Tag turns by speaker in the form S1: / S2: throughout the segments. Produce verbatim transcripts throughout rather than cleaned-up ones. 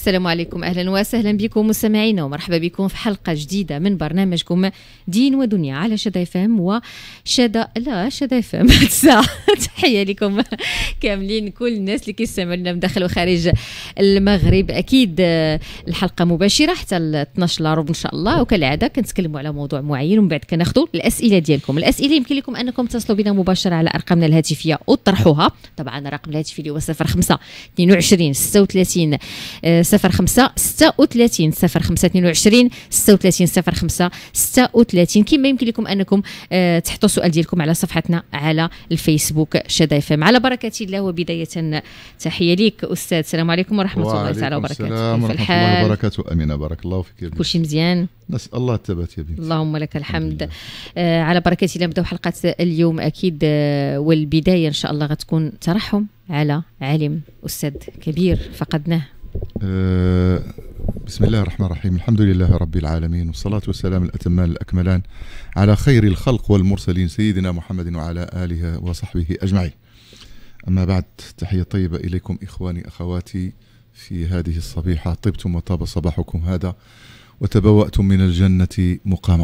S1: السلام عليكم، أهلا وسهلا بكم مستمعينا ومرحبا بكم في حلقة جديدة من برنامجكم دين ودنيا على شدا اف ام وشدا لا شدا اف ام الساعة. تحية لكم كاملين كل الناس اللي كيستمعوا من داخل وخارج المغرب. أكيد الحلقة مباشرة حتى ل اثناش الا ربع إن شاء الله، وكالعادة كنتكلموا على موضوع معين ومن بعد كناخذوا الأسئلة ديالكم. الأسئلة يمكن لكم أنكم تصلوا بنا مباشرة على أرقامنا الهاتفية وتطرحوها. طبعا الرقم الهاتفي هو صفر خمسة اثنين وعشرين ستة وثلاثين صفر خمسة ستة وثلاثين صفر خمسة اثنين وعشرين ستة وثلاثين صفر خمسة ستة وثلاثين. كما يمكن لكم أنكم تحطوا السؤال ديالكم على صفحتنا على الفيسبوك شدا اف ام. على بركة الله وبداية تحية ليك أستاذ، السلام عليكم ورحمة الله تعالى وبركاته.
S2: السلام ورحمة الله وبركاته. أمينة بارك الله فيك.
S1: كل شيء مزيان؟
S2: نسأل الله الثبات يا بنتي.
S1: اللهم لك الحمد. آه على بركة الله نبداو حلقة اليوم أكيد، آه والبداية إن شاء الله غتكون ترحم على عالم أستاذ كبير فقدناه.
S2: أه بسم الله الرحمن الرحيم، الحمد لله رب العالمين، والصلاة والسلام الأتمان الأكملان على خير الخلق والمرسلين سيدنا محمد وعلى آله وصحبه أجمعين. أما بعد، تحية طيبة إليكم إخواني أخواتي في هذه الصبيحة. طبتم وطاب صباحكم هذا وتبوأتم من الجنة مقاما.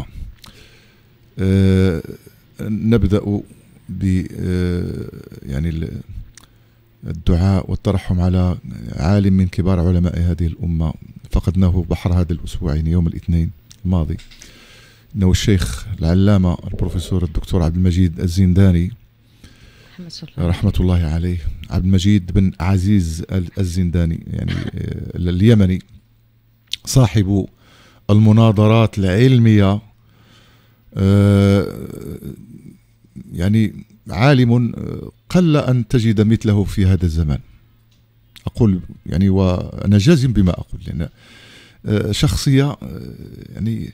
S2: أه نبدأ ب أه يعني الدعاء والترحم على عالم من كبار علماء هذه الأمة فقدناه بحر هذا الأسبوع يوم الاثنين الماضي، إنه الشيخ العلامة البروفيسور الدكتور عبد المجيد الزنداني رحمة الله عليه. عبد المجيد بن عزيز الزنداني يعني اليمني، صاحب المناظرات العلمية، يعني عالم قل أن تجد مثله في هذا الزمان. أقول يعني وأنا جازم بما أقول، لأن شخصية يعني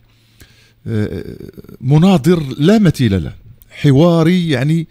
S2: مناظر لا مثيل له، حواري يعني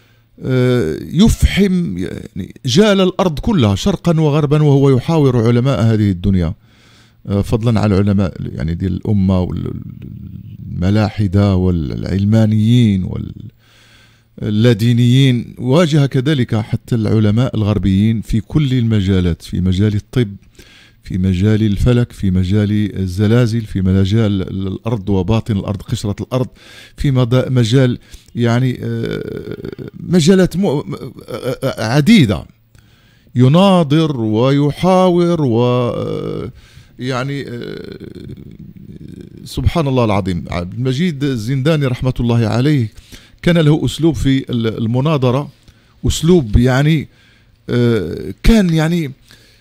S2: يفحم يعني جال الأرض كلها شرقا وغربا، وهو يحاور علماء هذه الدنيا، فضلا على العلماء يعني ديال الأمة والملاحدة والعلمانيين وال اللادينيين. واجه كذلك حتى العلماء الغربيين في كل المجالات، في مجال الطب، في مجال الفلك، في مجال الزلازل، في مجال الأرض وباطن الأرض، قشرة الأرض، في مجال يعني مجالات عديدة. يناظر ويحاور و يعني سبحان الله العظيم. عبد المجيد الزنداني رحمة الله عليه كان له أسلوب في المناظرة، أسلوب يعني كان يعني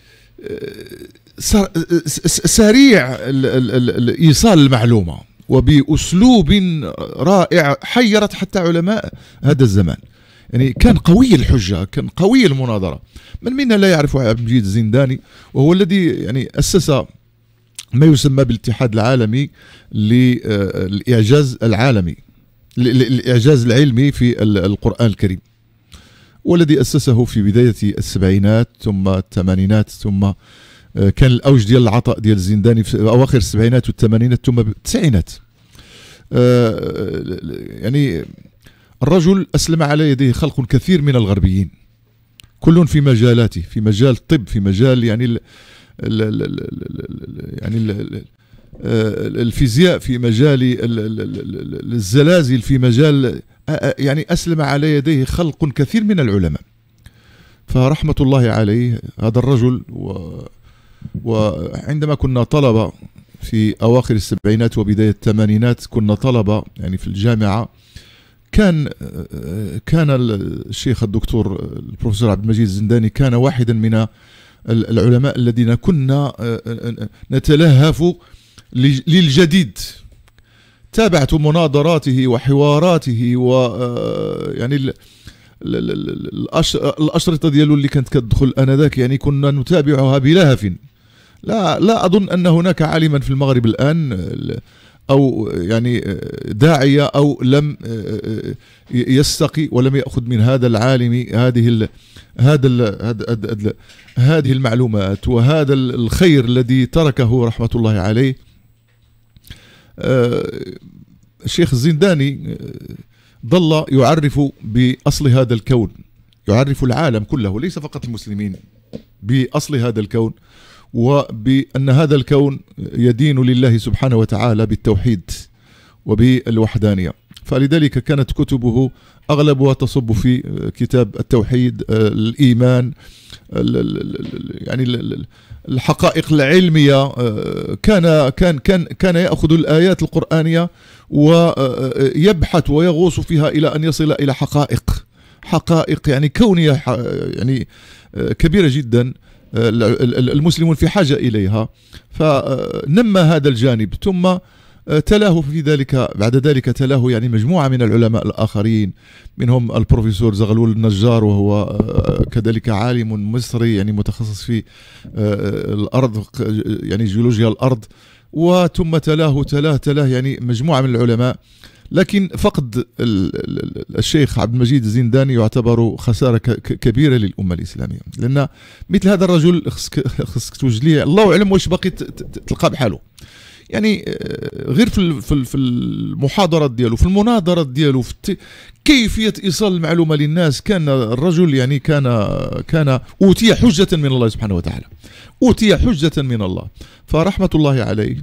S2: سريع إيصال المعلومة، وبأسلوب رائع حيرت حتى علماء هذا الزمان. يعني كان قوي الحجة، كان قوي المناظرة. من منا لا يعرف عبد المجيد الزنداني، وهو الذي يعني أسس ما يسمى بالاتحاد العالمي للإعجاز العالمي، الإعجاز العلمي في القرآن الكريم، والذي أسسه في بداية السبعينات ثم الثمانينات، ثم كان الأوج ديال العطاء ديال الزنداني في أواخر السبعينات والثمانينات ثم التسعينات. يعني الرجل أسلم على يديه خلق كثير من الغربيين، كل في مجالاته، في مجال الطب، في مجال يعني ال ال ال يعني ال الفيزياء، في مجال الزلازل، في مجال يعني أسلم على يديه خلق كثير من العلماء. فرحمة الله عليه هذا الرجل. وعندما كنا طلبة في أواخر السبعينات وبداية الثمانينات، كنا طلبة يعني في الجامعة، كان كان الشيخ الدكتور البروفيسور عبد المجيد الزنداني كان واحدا من العلماء الذين كنا نتلهف للجديد. تابعت مناظراته وحواراته و يعني الأشرطة ديالو اللي كانت كتدخل آنذاك يعني كنا نتابعها بلهف. لا لا أظن أن هناك عالما في المغرب الآن أو يعني داعية أو لم يستقي ولم يأخذ من هذا العالم هذه ال هذا ال هذه المعلومات وهذا الخير الذي تركه رحمة الله عليه. الشيخ الزنداني ظل يعرف بأصل هذا الكون، يعرف العالم كله ليس فقط المسلمين بأصل هذا الكون وبأن هذا الكون يدين لله سبحانه وتعالى بالتوحيد وبالوحدانية. فلذلك كانت كتبه أغلبها تصب في كتاب التوحيد، الإيمان، يعني الحقائق العلمية. كان كان كان كان يأخذ الآيات القرآنية ويبحث ويغوص فيها إلى أن يصل إلى حقائق حقائق يعني كونية يعني كبيرة جدا المسلمون في حاجة إليها. فنمى هذا الجانب، ثم تلاه في ذلك بعد ذلك تلاه يعني مجموعة من العلماء الآخرين، منهم البروفيسور زغلول النجار، وهو كذلك عالم مصري يعني متخصص في الأرض يعني جيولوجيا الأرض. وثم تلاه تلاه تلاه يعني مجموعة من العلماء. لكن فقد الشيخ عبد المجيد الزنداني يعتبر خسارة كبيرة للأمة الإسلامية، لأن مثل هذا الرجل خصك توجد ليه الله أعلم واش باقي تلقى بحاله. يعني غير في في المحاضرات ديالو، في المناظرات ديالو، في كيفية إيصال المعلومة للناس، كان الرجل يعني كان كان أوتي حجة من الله سبحانه وتعالى، أوتي حجة من الله. فرحمة الله عليه،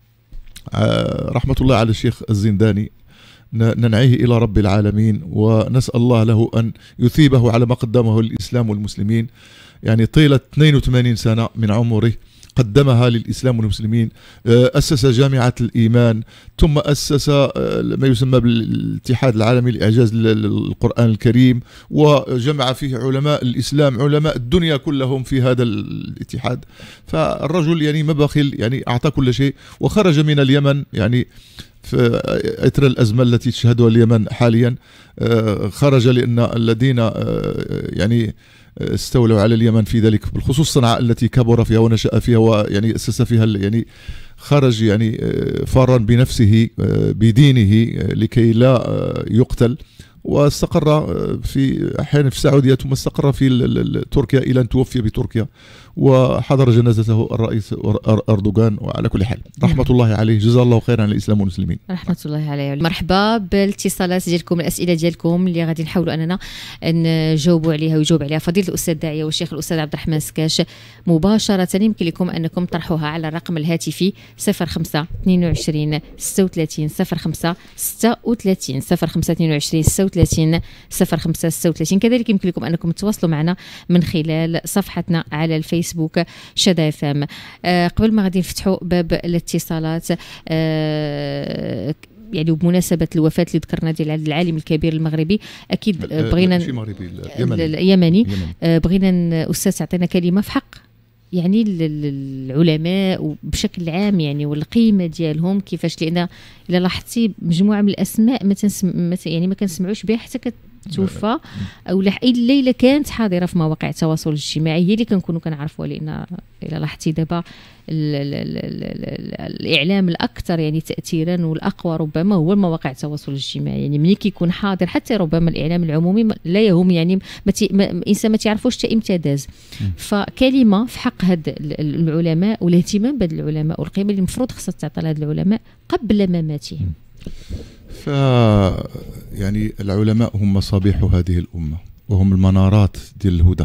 S2: رحمة الله على الشيخ الزنداني، ننعيه إلى رب العالمين ونسأل الله له أن يثيبه على ما قدمه للإسلام والمسلمين. يعني طيلة اثنين وثمانين سنة من عمره قدمها للإسلام والمسلمين. أسس جامعة الإيمان، ثم أسس ما يسمى بالاتحاد العالمي لإعجاز القرآن الكريم، وجمع فيه علماء الإسلام، علماء الدنيا كلهم في هذا الاتحاد. فالرجل يعني ما بخل، يعني أعطى كل شيء، وخرج من اليمن يعني في إثر الأزمة التي تشهدها اليمن حاليا. خرج لأن الذين يعني استولوا على اليمن في ذلك، بالخصوص صنعاء التي كبر فيها ونشأ فيها ويعني أسس فيها، يعني خرج يعني فارا بنفسه بدينه لكي لا يقتل، واستقر في أحيانا في السعودية، ثم استقر في تركيا إلى أن توفي بتركيا، وحضر جنازته الرئيس أردوغان. وعلى كل حال رحمة الله عليه، جزاه الله خيرا عن الإسلام والمسلمين.
S1: رحمة الله عليه. مرحبا بالاتصالات ديالكم، الأسئلة ديالكم اللي غادي نحاولوا أننا نجاوبوا عليها ويجاوب عليها فضيلة الأستاذ الداعية والشيخ الأستاذ عبد الرحمن سكاش مباشرة. يمكن لكم أنكم تطرحوها على الرقم الهاتفي صفر خمسة اثنين وعشرين ستة وثلاثين صفر خمسة ستة وثلاثين صفر خمسة اثنين وعشرين ستة وثلاثين صفر خمسة ستة وثلاثين. كذلك يمكن لكم أنكم تتواصلوا معنا من خلال صفحتنا على الفيسبوك شدا اف ام. أه قبل ما غادي نفتحوا باب الاتصالات، أه يعني بمناسبة الوفاة اللي ذكرنا ديال العالم الكبير المغربي، أكيد بغينا
S2: ماشي مغربي، اليمني,
S1: اليمني. أه بغينا أستاذ تعطينا كلمة في حق يعني العلماء وبشكل عام يعني والقيمة ديالهم كيفاش، لأن إلا لاحظتي مجموعة من الأسماء ما تنسم يعني ما كنسمعوش بها حتى توفى، او الا الا كانت حاضره في مواقع التواصل الاجتماعي هي اللي كنكونوا كنعرفوها. لان الا لاحظتي دابا الاعلام الاكثر يعني تاثيرا والاقوى ربما هو مواقع التواصل الاجتماعي. يعني ملي كيكون حاضر حتى ربما الاعلام العمومي لا يهم، يعني ما الانسان ما تعرفوش حتى امتى داز. فكلمه في حق هاد العلماء والاهتمام بهاد العلماء والقيمه اللي المفروض خصها تعطى لهاد العلماء قبل مماتهم.
S2: ف يعني العلماء هم مصابيح هذه الأمة، وهم المنارات ديال الهدى،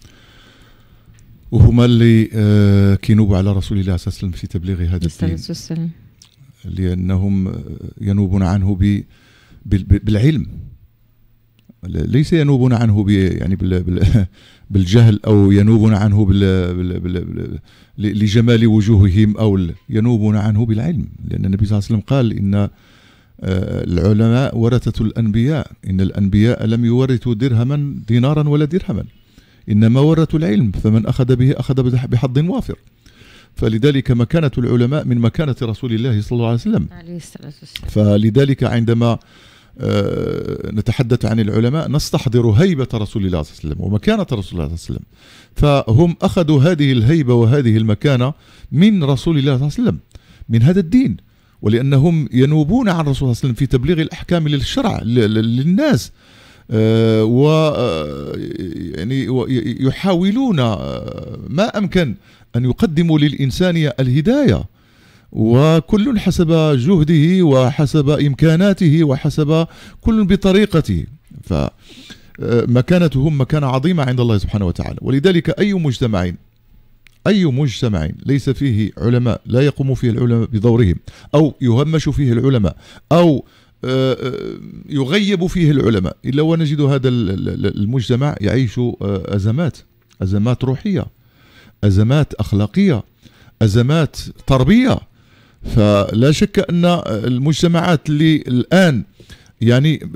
S2: وهما اللي آه كينوبوا على رسول الله صلى الله عليه وسلم في تبليغ هذا الدين،
S1: والسلام.
S2: لأنهم ينوبون عنه ب بالعلم، ليس ينوبون عنه ب يعني بالجهل، أو ينوبون عنه بال بال لجمال وجوههم، أو ينوبون عنه بالعلم. لأن النبي صلى الله عليه وسلم قال إن العلماء ورثة الأنبياء، إن الأنبياء لم يورثوا درهما دينارا ولا درهما، إنما ورثوا العلم، فمن أخذ به أخذ بحظ وافر. فلذلك مكانة العلماء من مكانة رسول الله صلى الله عليه وسلم. فلذلك عندما نتحدث عن العلماء نستحضر هيبة رسول الله صلى الله عليه وسلم ومكانة رسول الله صلى الله عليه وسلم. فهم أخذوا هذه الهيبة وهذه المكانة من رسول الله صلى الله عليه وسلم، من هذا الدين، ولأنهم ينوبون عن الرسول صلى الله عليه وسلم في تبليغ الأحكام للشرع للناس، و يعني يحاولون ما أمكن أن يقدموا للإنسان الهداية، وكل حسب جهده وحسب إمكاناته وحسب كل بطريقته. فمكانتهم مكانة عظيمة عند الله سبحانه وتعالى. ولذلك أي مجتمع أي مجتمع ليس فيه علماء لا يقوم فيه العلماء بدورهم، أو يهمش فيه العلماء، أو يغيب فيه العلماء، إلا ونجد هذا المجتمع يعيش أزمات أزمات روحية، أزمات أخلاقية، أزمات تربية. فلا شك أن المجتمعات اللي الآن يعني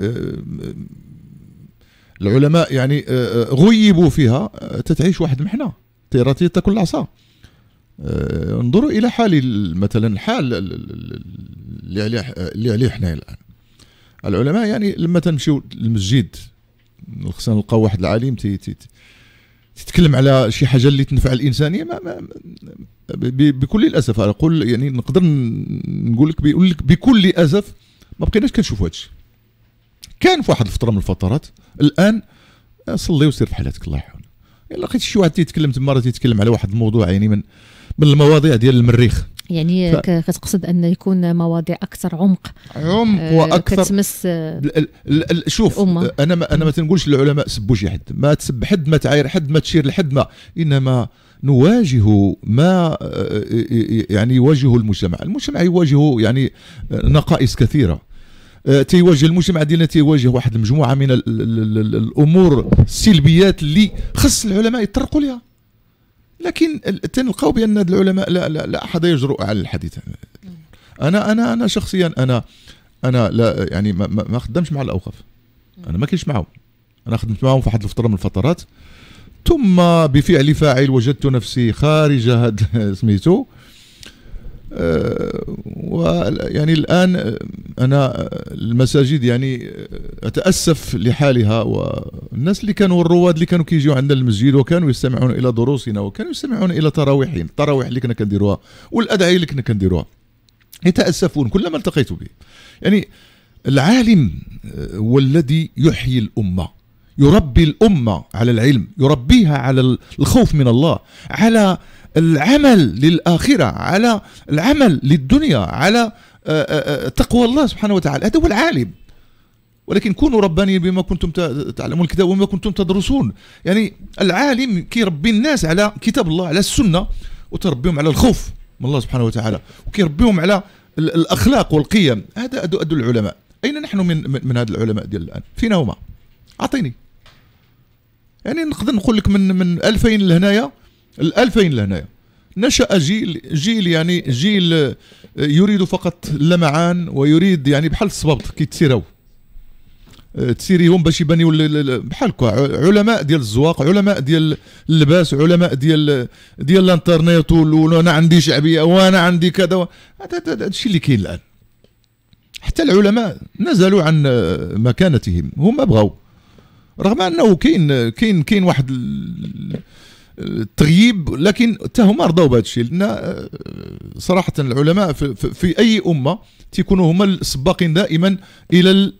S2: العلماء يعني غيبوا فيها تتعيش واحد محنة تيراتية تاكل العصا. انظروا إلى حال مثلا حال اللي عليه اللي عليه حنا الآن. العلماء يعني لما تمشيو للمسجد خصنا نلقاو واحد العالم تي تي تتكلم على شي حاجه اللي تنفع الانسانيه، ما ما بكل الاسف اقول يعني نقدر نقول لك بيقول لك بكل اسف ما بقيناش كنشوفوا هذا الشيء. كان في واحد الفتره من الفترات، الان صلي وسير في حالتك الله يحفظك. الا لقيت شي واحد تيتكلم تما راه تيتكلم على واحد الموضوع يعني من من المواضيع ديال المريخ،
S1: يعني ف... كتقصد ان يكون مواضيع اكثر عمق
S2: عمق آه واكثر
S1: كتمس
S2: ال ال شوف
S1: الأمة.
S2: انا ما انا ما تنقولش العلماء سبوا شي حد، ما تسب حد، ما تعاير حد، ما تشير لحد، ما انما نواجه ما يعني يواجهه المجتمع. المجتمع يواجه يعني نقائص كثيره، تيواجه المجتمع ديالنا تيواجه واحد المجموعه من ال ال ال الامور السلبيات اللي خص العلماء يطرقوا لها، لكن تنلقاو بان العلماء لا لا لا احد يجرؤ على الحديث. انا انا انا شخصيا انا انا لا يعني ما, ما خدمش مع الاوقاف، انا ما كنتش معهم، انا خدمت معهم في واحد الفتره من الفترات، ثم بفعل فاعل وجدت نفسي خارج هذا سميتو. أه ويعني الان انا المساجد يعني اتاسف لحالها، والناس اللي كانوا الرواد اللي كانوا كيجيو عندنا المسجد وكانوا يستمعون الى دروسنا وكانوا يستمعون الى تراويحنا التراويح اللي كنا كنديروها والادعيه اللي كنا كنديروها يتاسفون كلما التقيت به. يعني العالم هو الذي يحيي الامه، يربي الامه على العلم، يربيها على الخوف من الله، على العمل للآخرة، على العمل للدنيا، على تقوى الله سبحانه وتعالى. هذا هو العالم. ولكن كونوا ربانيين بما كنتم تعلمون الكتاب وما كنتم تدرسون. يعني العالم كيربي الناس على كتاب الله، على السنة، وتربيهم على الخوف من الله سبحانه وتعالى، وكيربيهم على الأخلاق والقيم. هذا أدو العلماء. أين نحن من من هذا العلماء ديال الآن؟ فينا هما؟ أعطيني. يعني نقدر نقول لك من من ألفين لهنايا، الألفين لهنايا نشأ جيل جيل يعني جيل يريد فقط اللمعان، ويريد يعني بحال الصبابط كيتسيروا تسيريهم باش يبانيو بحال هكا علماء ديال الزواق، علماء ديال اللباس، علماء ديال ديال الانترنت، وانا عندي شعبيه وانا عندي كذا. هذا الشيء اللي كاين الان. حتى العلماء نزلوا عن مكانتهم، هم بغاو، رغم انه كاين كاين كاين واحد التغييب، لكن حتى هما رضاو بهذا الشيء. لان صراحه العلماء في, في, في اي امه تيكونوا هما السباقين دائما الى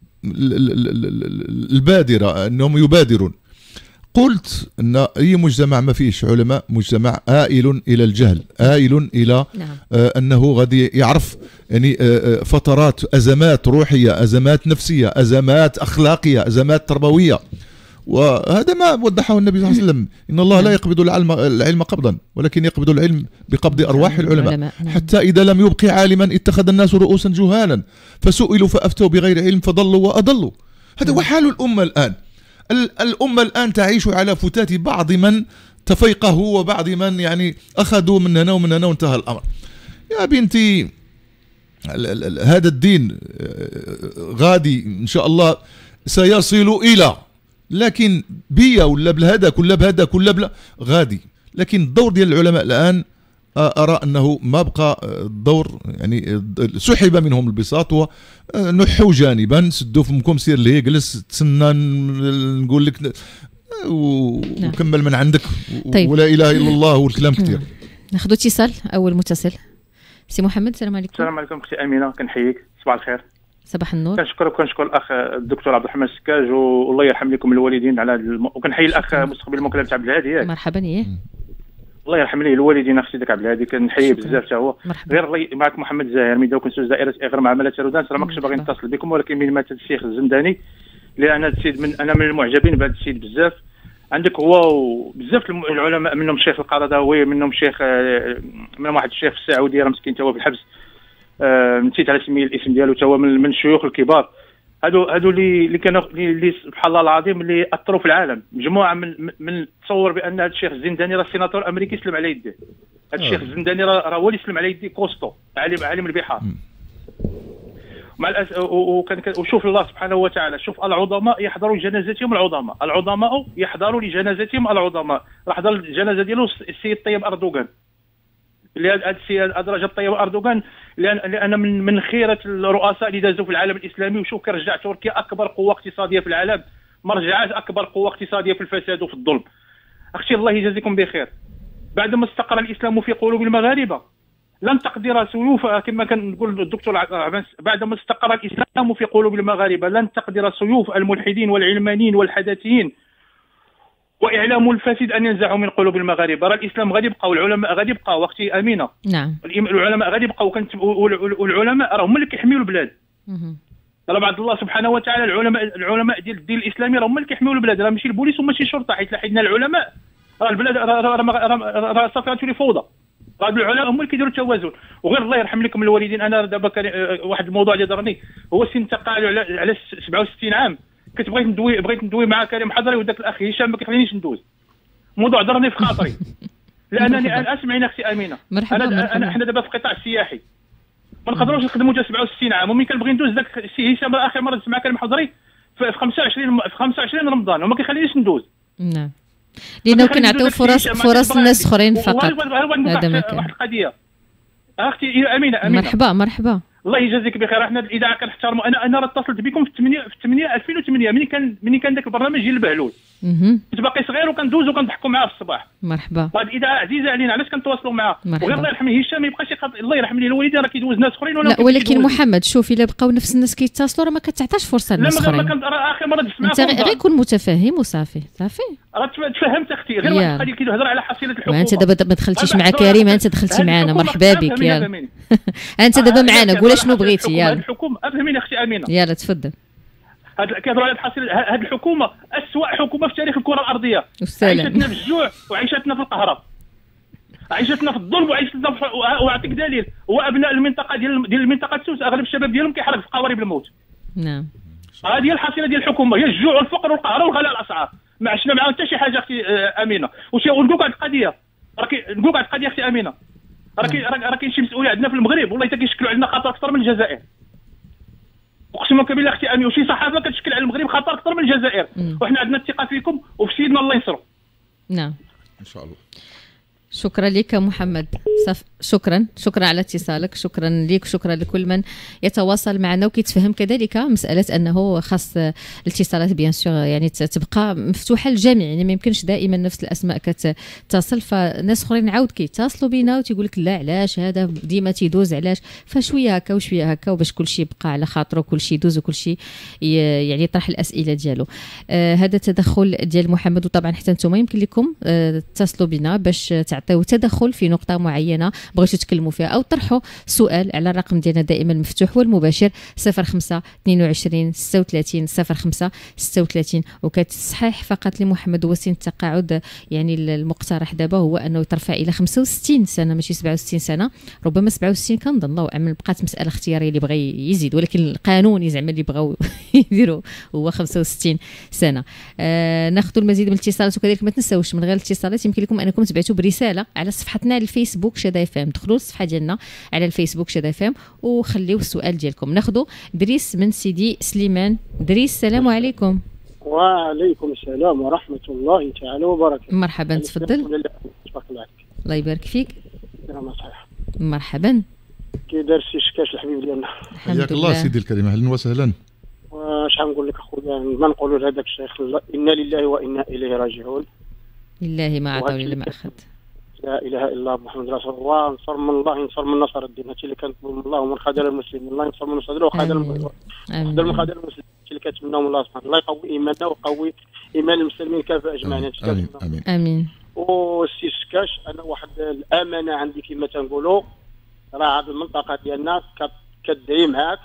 S2: البادره، انهم يبادرون. قلت ان اي مجتمع ما فيش علماء مجتمع آئل الى الجهل، آئل الى
S1: نعم.
S2: آه انه غادي يعرف يعني آه فترات ازمات روحيه، ازمات نفسيه، ازمات اخلاقيه، ازمات تربويه. وهذا ما وضحه النبي صلى الله عليه وسلم، ان الله لا يقبض العلم, العلم قبضا، ولكن يقبض العلم بقبض ارواح العلماء. حتى اذا لم يبقي عالما اتخذ الناس رؤوسا جهالا فسئلوا فافتوا بغير علم فضلوا واضلوا. هذا هو حال الامه الان. الامه الان تعيش على فتات بعض من تفيقهوا وبعض من يعني اخذوا من هنا ومن هنا وانتهى الامر. يا بنتي هذا الدين غادي ان شاء الله سيصل الى، لكن بيا ولا بهذاك ولا بهذاك ولا بلا غادي. لكن الدور ديال العلماء الان ارى انه ما بقى الدور، يعني سحب منهم البساط ونحوا جانبا، سدوا فمكم، سير ليه جلس تسنى نقول لك وكمل من عندك. طيب. ولا اله الا الله والكلام كثير.
S1: ناخذ اتصال. اول متصل سي محمد. السلام عليكم.
S3: السلام عليكم اختي امينه، كنحييك. صباح الخير.
S1: صباح النور.
S3: كنشكرك وكنشكر الاخ الدكتور عبد الرحمن السكاج، والله يرحم لكم الوالدين على الم... وكنحيي الاخ مستقبل المكلف تاع عبد الهادي. ياك
S1: مرحبا. ايه
S3: الله يرحم ليه الوالدين اخ سيدك عبد الهادي، كنحييه بزاف حتى هو. غير الله معك محمد الزاهر ميدا كنسوز دائره اغرى مع عماله رودان، راه ما كنتش باغي نتصل بكم، ولكن من مات الشيخ الزنداني، لان هذا السيد من انا من المعجبين بهذا السيد بزاف. عندك هو وبزاف العلماء، منهم الشيخ القرضاوي، منهم الشيخ منهم واحد الشيخ في السعوديه راه مسكين تا هو في الحبس، نسيت على سمي الاسم ديالو، تا هو من الشيوخ الكبار. هادو هادو اللي اللي كانوا اللي سبحان الله العظيم اللي اثروا في العالم. مجموعه من من تصور بان هذا الشيخ الزنداني راه سيناتور امريكي يسلم على يديه. هذا الشيخ الزنداني راه هو اللي يسلم على يديه كوستو، عالم عالم البحار. مع الأس... وكان وشوف الله سبحانه وتعالى، شوف العظماء يحضروا لجنازتهم العظماء، العظماء يحضروا لجنازتهم العظماء. راه حضر الجنازه ديالو السيد طيب اردوغان، اللي هذا السيد ادرج الطيب اردوغان لان لان من من خيره الرؤساء اللي دازوا في العالم الاسلامي. وشوف كيرجع تركيا اكبر قوه اقتصاديه في العالم، ما رجعاش اكبر قوه اقتصاديه في الفساد وفي الظلم. اختي الله يجازيكم بخير. بعدما استقر الاسلام في قلوب المغاربه لن تقدر سيوف، كما كان نقول الدكتور عباس، بعدما استقر الاسلام في قلوب المغاربه لن تقدر سيوف الملحدين والعلمانيين والحداثيين واعلام الفاسد ان ينزعوا من قلوب المغاربه. راه الاسلام غادي يبقى والعلماء غادي يبقاو اختي امينه.
S1: نعم.
S3: العلماء غادي يبقاو، والعلماء راه هما اللي كيحميوا البلاد. راه بعد الله سبحانه وتعالى العلماء العلماء ديال الدين الاسلامي راه هما اللي كيحميوا البلاد، راه ماشي البوليس وماشي الشرطه، حيت حيدنا العلماء راه البلاد راه صافي غتولي فوضى. راه العلماء هما اللي كيديروا التوازن. وغير الله يرحم لكم الوالدين، انا دابا كان واحد الموضوع اللي ضرني هو سن تقاعد على على سبعة وستين عام. كنت بغيت ندوي بغيت ندوي مع كريم حضري وداك الاخ هشام ما كيخلينيش ندوز. الموضوع ضرني في خاطري لانني انا اسمعيني اختي امينه.
S1: مرحبا
S3: انا
S1: مرحبا.
S3: انا حنا دابا في القطاع السياحي ما نقدروش نخدموا حتى سبعة وستين عام، ومن كنبغي ندوز داك السي هشام اخر مره دزت مع كريم حضري في خمسة وعشرين في خمسة وعشرين رمضان وما كيخلينيش ندوز.
S1: نعم، لانه كنعطيو فرص فرص الناس اخرين فقط.
S3: هذا ما كان واحد القضيه اختي امينه امينه.
S1: مرحبا مرحبا. الله
S3: يجازيك بخير. احنا الاذاعه كنحترموا. انا انا راه اتصلت بكم في ثمانية في ثمانية ألفين وثمانية ملي كان ملي كان ذاك البرنامج ديال البهلول. كنت باقي صغير وكندوز وكنضحكوا معاه في الصباح.
S1: مرحبا.
S3: هذه الاذاعه عزيزه علينا، علاش كنتواصلوا معاه؟ وغير الله يرحم هشام ما يبقاش يقط... الله يرحم لي الوالدين راه كيدوز ناس اخرين ولا.
S1: لا ولكن محمد شوف، الا بقاو نفس الناس كيتصلوا راه ما كتعطاش فرصه للناس اخرين.
S3: لا ما راه اخر مره دزت معاه.
S1: انت غير كون متفاهم وصافي صافي.
S3: راه تفهمت اختي، غير واحد القضيه كيهضر على حصيله الحكومه.
S1: ما انت دابا ما دخلتيش مع كريم، انت دخلتي معنا. مرحبا بك. يلا انت دابا معنا، قول شنو بغيتي. يلا
S3: الحكومه افهميني اختي امينه.
S1: يلا تفضل.
S3: هاد كيهضروا على الحصيله. هاد الحكومه اسوأ حكومه في تاريخ الكره الارضيه. عيشتنا في الجوع وعيشتنا في القهره، عيشتنا في الظلم وعيشتنا في... واعطيك دليل، هو ابناء المنطقه ديال ديال المنطقه سوس اغلب الشباب ديالهم كيحرق في قوارب الموت.
S1: نعم.
S3: هذه هي الحصيله ديال الحكومه، هي الجوع والفقر والقهر وغلاء الاسعار. ما عشنا معاهم حتى شي حاجه اختي امينه. ونقول لك واحد القضيه، راكي نقول لك واحد القضيه اختي امينه، راكي راه كاين شي مسؤوليه عندنا في المغرب والله حتى كيشكلوا عندنا خطر اكثر من الجزائر. اقسم لك بالله اختي امين، وشي صحافه كتشكل على المغرب خطر اكثر من الجزائر. وحنا عندنا الثقه فيكم وفي سيدنا الله ينصرو.
S1: نعم
S2: ان شاء الله.
S1: شكرا لك محمد. صف... شكرا شكرا على اتصالك، شكرا لك وشكرا لكل من يتواصل معنا وكيتفهم كذلك مساله انه خاص الاتصالات بيان سور يعني تبقى مفتوحه للجميع، يعني ما يمكنش دائما نفس الاسماء كتصل، فناس اخرين عاود كيتصلوا بينا وتيقول لك لا علاش هذا ديما تيدوز، علاش؟ فشويه هكا وشويه هكا وباش كل شيء يبقى على خاطره وكل شيء يدوز وكل شيء يعني يطرح الاسئله ديالو. آه هذا التدخل ديال محمد، وطبعا حتى نتوما يمكن لكم آه تتصلوا بنا باش تعطيو تدخل في نقطه معينه بغيتوا تكلموا فيها او طرحوا سؤال على الرقم ديالنا دائما مفتوح والمباشر صفر خمسة اثنين وعشرين ستة وثلاثين صفر خمسة ستة وثلاثين. وكتصحيح فقط لمحمد هو سن التقاعد يعني المقترح دابا هو انه يترفع الى خمسة وستين سنه ماشي سبعة وستين سنه، ربما سبعة وستين كنظن الله اعلم، بقات مساله اختياريه اللي بغى يزيد، ولكن القانوني زعما اللي بغاو يديروا هو خمسة وستين سنه. آه ناخذ المزيد من الاتصالات، وكذلك ما تنساوش من غير الاتصالات يمكن لكم انكم تبعثوا برساله على صفحتنا الفيسبوك شدا اف ام. دخلوا الصفحه ديالنا على الفيسبوك شدا اف ام وخليوا السؤال ديالكم. ناخذوا دريس من سيدي سليمان. دريس السلام عليكم.
S4: وعليكم السلام ورحمه الله تعالى وبركاته.
S1: مرحبا تفضل. الله يبارك فيك. مرحبا.
S4: كي داير السي شكاش الحبيب ديالنا؟
S2: حياك الله سيدي الكريم، اهلا وسهلا.
S4: واش غنقول لك اخويا، ما نقولوا لهذاك الشيخ انا لله وانا اليه راجعون.
S1: لله ما عطى ولله ما اخذ.
S4: لا اله الا الله محمد رسول الله. انصر من الله ينصر من نصر الدين، هادشي اللي كنطلب من الله، ومن خذل المسلمين الله ينصر من صدره وخذل المسلمين خذل من خذل المسلمين، هادشي اللي كنتمناو من الله سبحانه الله يقوي ايماننا ويقوي ايمان المسلمين كافه اجمعين.
S2: امين امين
S1: امين.
S4: والسي سكاش انا واحد الامانه عندي كما تنقولوا، راه هذه المنطقه ديالنا كتدعي معاك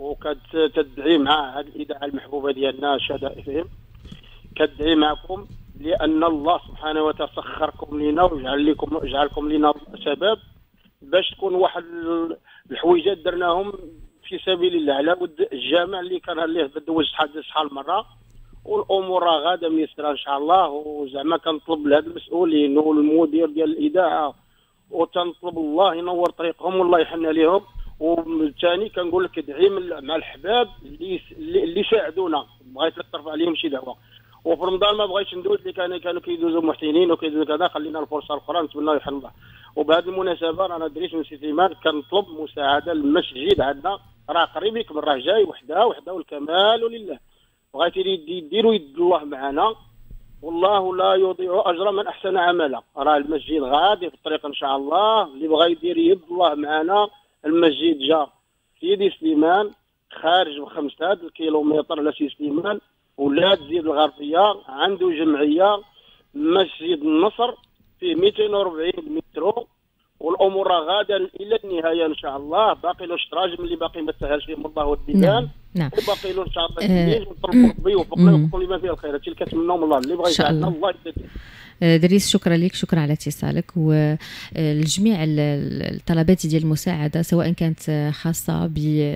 S4: وكتدعي مع هذه الاذاعه المحبوبه ديالنا شدا اف ام، كتدعي معكم لان الله سبحانه وتعالى سخركم لنا وجعل لكم جعلكم لنا سبب باش تكون واحد الحويجات درناهم في سبيل الله على ود الجامع اللي كان عليه دوز شحال شحال مره، والامور راه غاده ميسره ان شاء الله. وزعما كنطلب لهاد المسؤولين والمدير ديال الاذاعه وتنطلب الله ينور طريقهم والله يحن عليهم. والثاني كنقول لك ادعي مع الحباب اللي اللي ساعدونا، بغيت لك ترفع عليهم شي دعوه. وفي رمضان ما بغيتش ندوز اللي كانوا كانوا كيدوزوا محسنين وكيدوزوا كذا، خلينا الفرصه الاخرى نتمنى يحل الله. وبهذه المناسبه انا دريس من سي سليمان كنطلب مساعده للمسجد عندنا، راه قريب يكمل، راه جاي وحده وحده والكمال لله. بغيتي يديروا يد الله معنا، والله لا يضيع اجر من احسن عملا. راه المسجد غادي في الطريق ان شاء الله، اللي بغى يدير يد الله معنا. المسجد جا سيدي سليمان خارج بخمسة الكيلومتر لسي سليمان، ولا تزيد الغربيه عنده جمعيه مسجد النصر فيه مئتين وأربعين مترو، والامور غادا الى النهايه ان شاء الله. باقي له شطراج اللي باقي ما تسهلش فيهم الله والبيبان.
S1: نعم نعم.
S4: وباقي له ان شاء الله الجميل ونطلبوا ربي يوفقنا ويوفق لما فيه الخير. هادشي اللي كنتمناو من الله، اللي بغى يساعدنا الله يسدد.
S1: دريس شكرا لك، شكرا على اتصالك. والجميع الطلبات ديال المساعده سواء كانت خاصه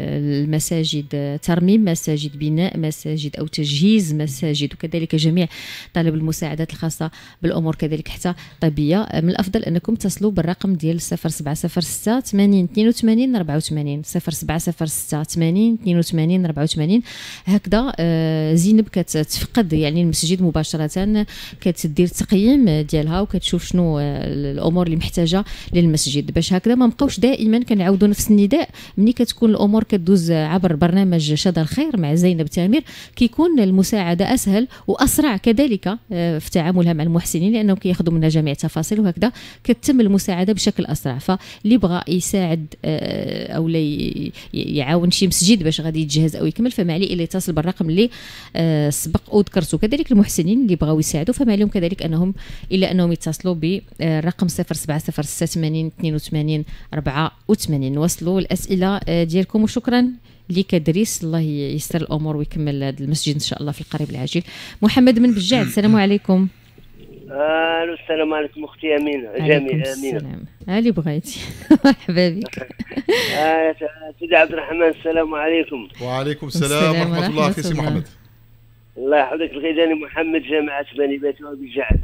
S1: بالمساجد، ترميم مساجد، بناء مساجد او تجهيز مساجد، وكذلك جميع طلب المساعدات الخاصه بالامور كذلك حتى طبيه، من الافضل انكم تصلوا بالرقم ديال صفر سبعة صفر ستة ثمانين اثنين وثمانين أربعة وثمانين صفر سبعة صفر ستة ثمانين اثنين وثمانين أربعة وثمانين. هكذا زينب كتفقد يعني المسجد مباشره، كتدير تقييم ديالها وكتشوف شنو الامور اللي محتاجه للمسجد، باش هكذا ما نبقاوش دائما كنعاودوا نفس النداء. ملي كتكون الامور كدوز عبر برنامج شذا الخير مع زينب تامر، كيكون المساعده اسهل واسرع كذلك في تعاملها مع المحسنين، لانهم كياخذوا منها جميع التفاصيل، وهكذا كتتم المساعده بشكل اسرع. فاللي بغى يساعد او لا يعاون شي مسجد باش غادي يتجهز او يكمل، فما عليه الا يتصل بالرقم اللي سبق وذكرته. كذلك المحسنين اللي بغاو يساعدوا فما عليهم كذلك انهم إلا أنهم يتصلوا برقم صفر سبعة صفر ستة ثمانين اثنين وثمانين أربعة وثمانين. وصلوا الأسئلة ديالكم، وشكرا لك دريس، الله ييسر الأمور ويكمل هذا المسجد إن شاء الله في القريب العاجل. محمد من بجاعد، السلام عليكم.
S5: الو السلام عليكم اختي امينه. جميل امينه
S1: اللي بغيتي. مرحبا بك.
S5: سيدي عبد الرحمن السلام عليكم.
S2: وعليكم السلام ورحمه الله. اخي سي محمد.
S5: الله يحفظك. الغيداني محمد جامعه بني باتي وبجاعد.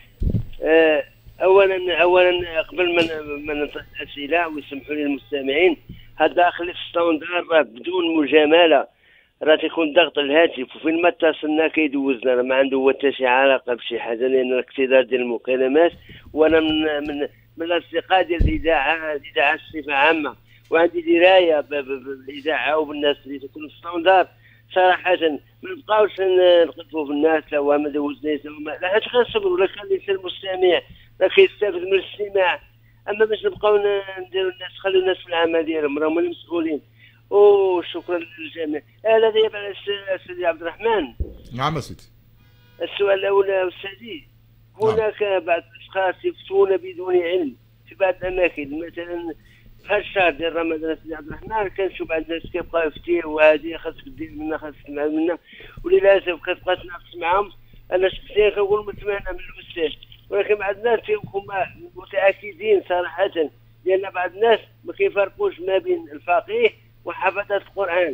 S5: اولا اولا قبل ما من نطرح الاسئله ويسمحوا لي المستمعين، هذا داخل في ستاندار راه بدون مجامله، راه تيكون ضغط الهاتف وفين ما اتصلنا كيدوزنا، راه ما عنده حتى شي علاقه بشي حاجه، لان الاقتدار ديال المكالمات. وانا من من من الاصدقاء ديال الاذاعه الاذاعه بصفه عامه، وعندي درايه بالاذاعه وبالناس اللي تكون في ستاندار. صراحه ما نبقاوش نقذفوا في الناس لا هو ما دوزناش لا حاجه، غنصبروا. لا كان ليس المستمع راه كيستافد من الاستماع، اما باش نبقاو نديروا الناس خليو الناس في العمل ديالهم، راهم المسؤولين. وشكرا للجميع. هذا دابا سيدي عبد الرحمن.
S2: نعم سيدي.
S5: السؤال الاول استاذي، هناك نعم. بعض الاشخاص يفتون بدون علم في بعض الاماكن، مثلا في هذا الشهر ديال رمضان سيدي عبد الرحمن كنشوف بعض الناس كيبقاو يفتيو وهذه خاصك دير منا خاصك تسمع منا، وللاسف كتبقى تناقش معاهم. انا شخصيا كنقول متمنى من الاستاذ، ولكن بعض الناس فيهم متاكدين صراحه، لان بعض الناس ما كيفرقوش ما بين الفقيه وحفظة القرآن.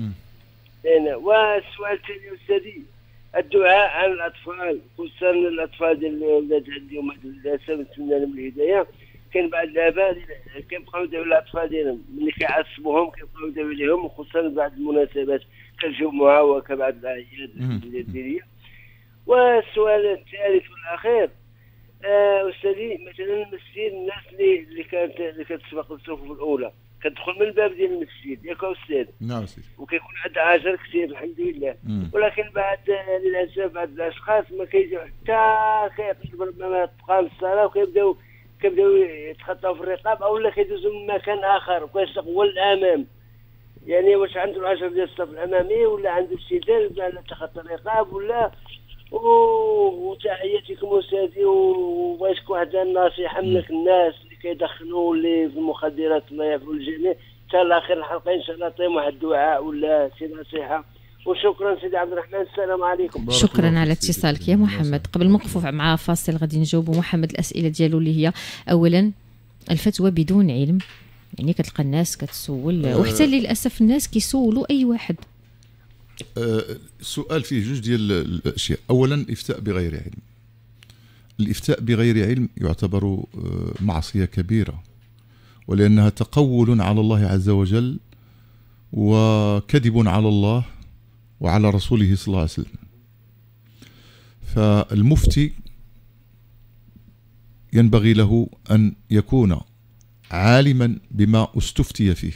S5: هنا والسؤال الثاني أستاذي، الدعاء على الأطفال، خصوصا الأطفال ديال الولاد اليوم للأسف نتمنى لهم الهداية. كاين بعض الآباء كيبقاو يدعوا الأطفال ديالهم، ملي كيعصبوهم كيبقاو يدعوا لهم، وخصوصا بعض المناسبات كالجمعة وكبعض الأعياد الدينية. والسؤال الثالث والأخير أستاذي، مثلا المسجد الناس اللي اللي كانت اللي كتسبق الصفوف الأولى كتدخل من الباب ديال المسجد ياك استاذ؟ نعم سيدي. وكيكون عندها اجر كثير الحمد لله. مم. ولكن بعد للاسف بعض الاشخاص ما كيجيو حتى كيقلبوا ربما تقام الصلاه وكيبداو كيبداو يتخطاو في الرقاب، او لا كيدوزوا من مكان اخر وكيستقبلوا الامام. يعني واش عنده الاجر ديال الصف الامامي ولا عنده استدلال على تخطي الرقاب ولا؟ وتحياتكم استاذي، وبغيتك واحد النصيحه منك الناس اللي كيدخنوا اللي في المخدرات، الله يعفو الجميع. حتى لاخر الحلقه ان شاء الله نعطيهم واحد الدعاء ولا شي نصيحه، وشكرا سيدي عبد الرحمن. السلام عليكم.
S1: شكرا على اتصالك يا محمد. قبل ما نوقفوا مع فاصل غادي نجاوبوا محمد الاسئله ديالو اللي هي اولا الفتوى بدون علم، يعني كتلقى الناس كتسول أه وحتى للاسف الناس كيسولوا اي واحد.
S2: أه السؤال فيه جوج ديال الاشياء. اولا الافتاء بغير علم. الافتاء بغير علم يعتبر معصيه كبيره، ولانها تقول على الله عز وجل وكذب على الله وعلى رسوله صلى الله عليه وسلم. فالمفتي ينبغي له أن يكون عالما بما استفتي فيه،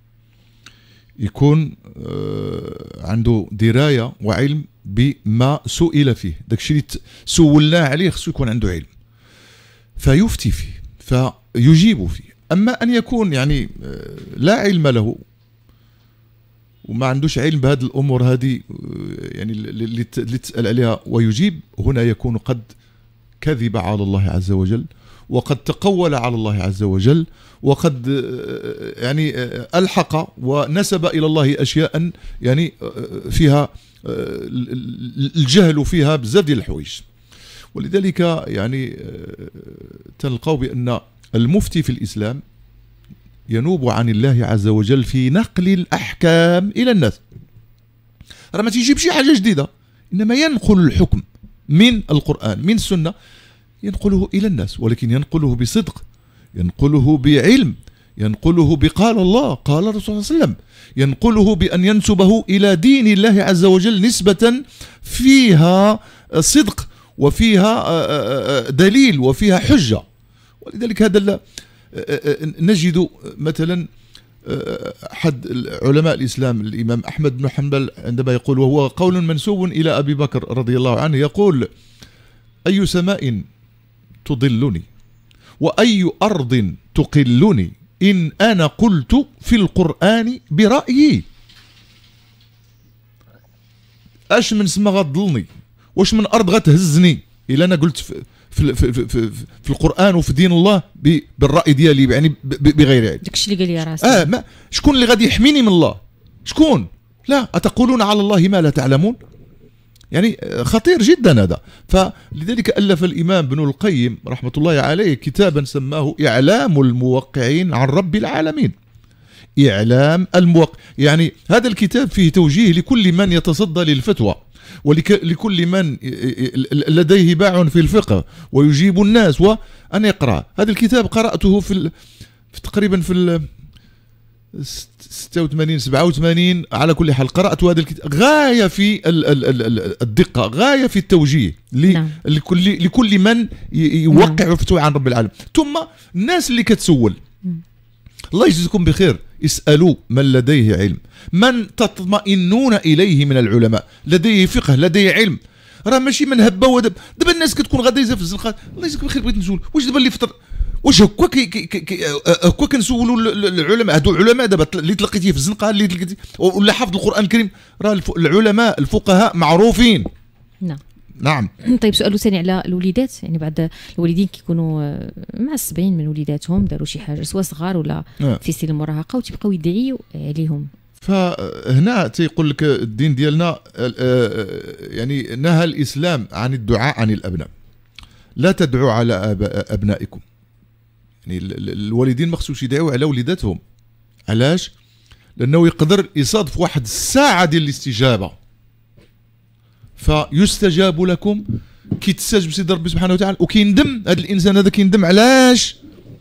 S2: يكون عنده دراية وعلم بما سئل فيه، داكشي اللي سولناه عليه خصو يكون عنده علم فيفتي فيه فيجيب فيه. أما أن يكون يعني لا علم له وما عندوش علم بهذه الأمور هذه يعني اللي تسأل عليها ويجيب، هنا يكون قد كذب على الله عز وجل وقد تقول على الله عز وجل وقد يعني ألحق ونسب إلى الله أشياء يعني فيها الجهل فيها بزاف ديال الحوايج. ولذلك يعني تلقوا بأن المفتي في الإسلام ينوب عن الله عز وجل في نقل الأحكام إلى الناس. راه ما تيجيب شي حاجة جديدة، إنما ينقل الحكم من القرآن من السنة، ينقله إلى الناس، ولكن ينقله بصدق، ينقله بعلم، ينقله بقال الله قال الرسول صلى الله عليه وسلم، ينقله بأن ينسبه إلى دين الله عز وجل نسبة فيها صدق وفيها دليل وفيها حجة. ولذلك هذا نجد مثلا أحد علماء الإسلام الإمام أحمد بن حنبل عندما يقول، وهو قول منسوب إلى أبي بكر رضي الله عنه، يقول: أي سماء تضلني وأي أرض تقلني إن أنا قلت في القرآن برأيي. أش من سما غتضلني، واش من أرض غتهزني إلا أنا قلت في في في, في, في, في القرآن وفي دين الله بالرأي ديالي، يعني بغير علم.
S1: داكشي اللي قال لي راسي.
S2: اه ما شكون اللي غادي يحميني من الله؟ شكون؟ لا، أتقولون على الله ما لا تعلمون؟ يعني خطير جدا هذا. فلذلك ألف الإمام ابن القيم رحمة الله عليه كتابا سماه إعلام الموقعين عن رب العالمين. إعلام الموقع، يعني هذا الكتاب فيه توجيه لكل من يتصدى للفتوى، ولكل من لديه باع في الفقه ويجيب الناس وأن يقرأ هذا الكتاب. قرأته في, في تقريبا في ستة وثمانين سبعة وثمانين على كل حال. قرأت هذا الكتاب غاية في الدقة، غاية في التوجيه نعم. لكل, لكل من يوقع نعم. فتوى عن رب العالمين. ثم الناس اللي كتسول الله يجزيكم بخير، اسألوا من لديه علم، من تطمئنون إليه من العلماء، لديه فقه لديه علم. راه ماشي من هبه ودب. دابا الناس كتكون غاديه في الزنقه. الله يجزيك بخير، بغيت نسول واش دابا اللي فطر واش هكا هكا كنسولوا العلماء؟ هادو العلماء دابا اللي تلقيتيه في الزنقه اللي تلقيتي ولا حافظ القرآن الكريم، راه العلماء الفقهاء معروفين.
S1: نعم
S2: نعم.
S1: طيب سؤال ثاني على الوليدات، يعني بعد الوالدين كيكونوا معصبين من وليداتهم، داروا شي حاجه سواء صغار ولا في سن المراهقه وتبقاو يدعيوا عليهم.
S2: فهنا تيقول لك الدين ديالنا يعني نهى الإسلام عن الدعاء عن الأبناء. لا تدعوا على أبنائكم. يعني الوالدين ما خصوش يدعوا على وليداتهم. علاش؟ لأنه يقدر يصادف واحد الساعة ديال الاستجابة فيستجاب لكم، كي تستجب سيدي ربي سبحانه وتعالى وكيندم هذا الإنسان هذا كيندم علاش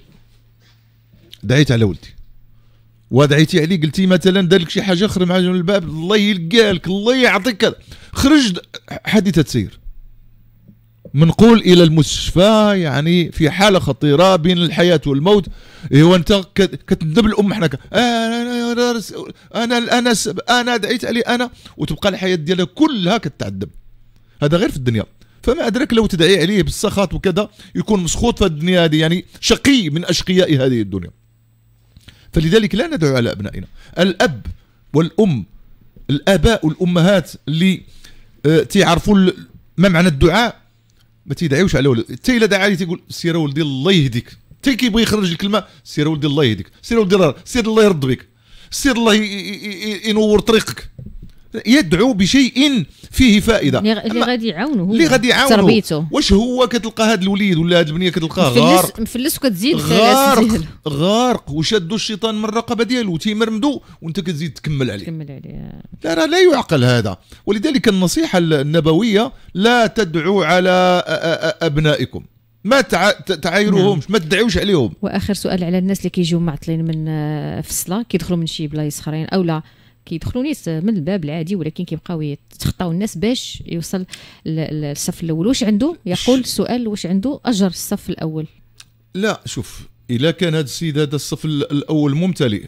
S2: دعيت على ولدي ودعيتي عليه، قلتي مثلا دار لك شي حاجه خرج مع جنب الباب، الله يلقى لك الله يعطيك كذا، خرج حادثه سير، منقول الى المستشفى، يعني في حاله خطيره بين الحياه والموت. ايوا انت كتندب الام حنا انا انا انا انا دعيت عليه انا، وتبقى الحياه ديالها كلها كتعذب. هذا غير في الدنيا، فما ادراك لو تدعي عليه بالسخط وكذا يكون مسخوط في الدنيا هذه، يعني شقي من اشقياء هذه الدنيا. فلذلك لا ندعو على أبنائنا. الأب والأم، الآباء والأمهات اللي اه تيعرفوا ما معنى الدعاء ما تيدعيوش على ولد. حتى إلا دعا لي تيقول سير ولدي الله يهديك، حتى كيبغي يخرج الكلمة سير ولدي الله يهديك، سير ولدي سير الله يرد بك، سير الله ينور طريقك. يدعو بشيء فيه فائده
S1: اللي غادي يعاونه هو
S2: اللي غادي يعاونه
S1: تربيته.
S2: واش هو كتلقى هذا الوليد ولا هذه البنيه كتلقاه غارق
S1: مفلس وكتزيد
S2: غارق غارق وشادوا الشيطان من الرقبه ديالو تيمرمدو وانت كتزيد تكمل عليه
S1: تكمل عليه
S2: لا لا لا يعقل هذا. ولذلك النصيحه النبويه لا تدعوا على ابنائكم، ما تعايروهمش، ما تدعوش عليهم.
S1: واخر سؤال على الناس اللي كيجيو معطلين من في الصلاه، كيدخلوا من شي بلايص اخرين او لا كيدخلوا نيس من الباب العادي ولكن كيبقاو يتخطاو الناس باش يوصل للصف الاول، واش عنده؟ يقول السؤال واش عنده اجر الصف الاول؟
S2: لا شوف، الا كان هذا السيد هذا الصف الاول ممتلئ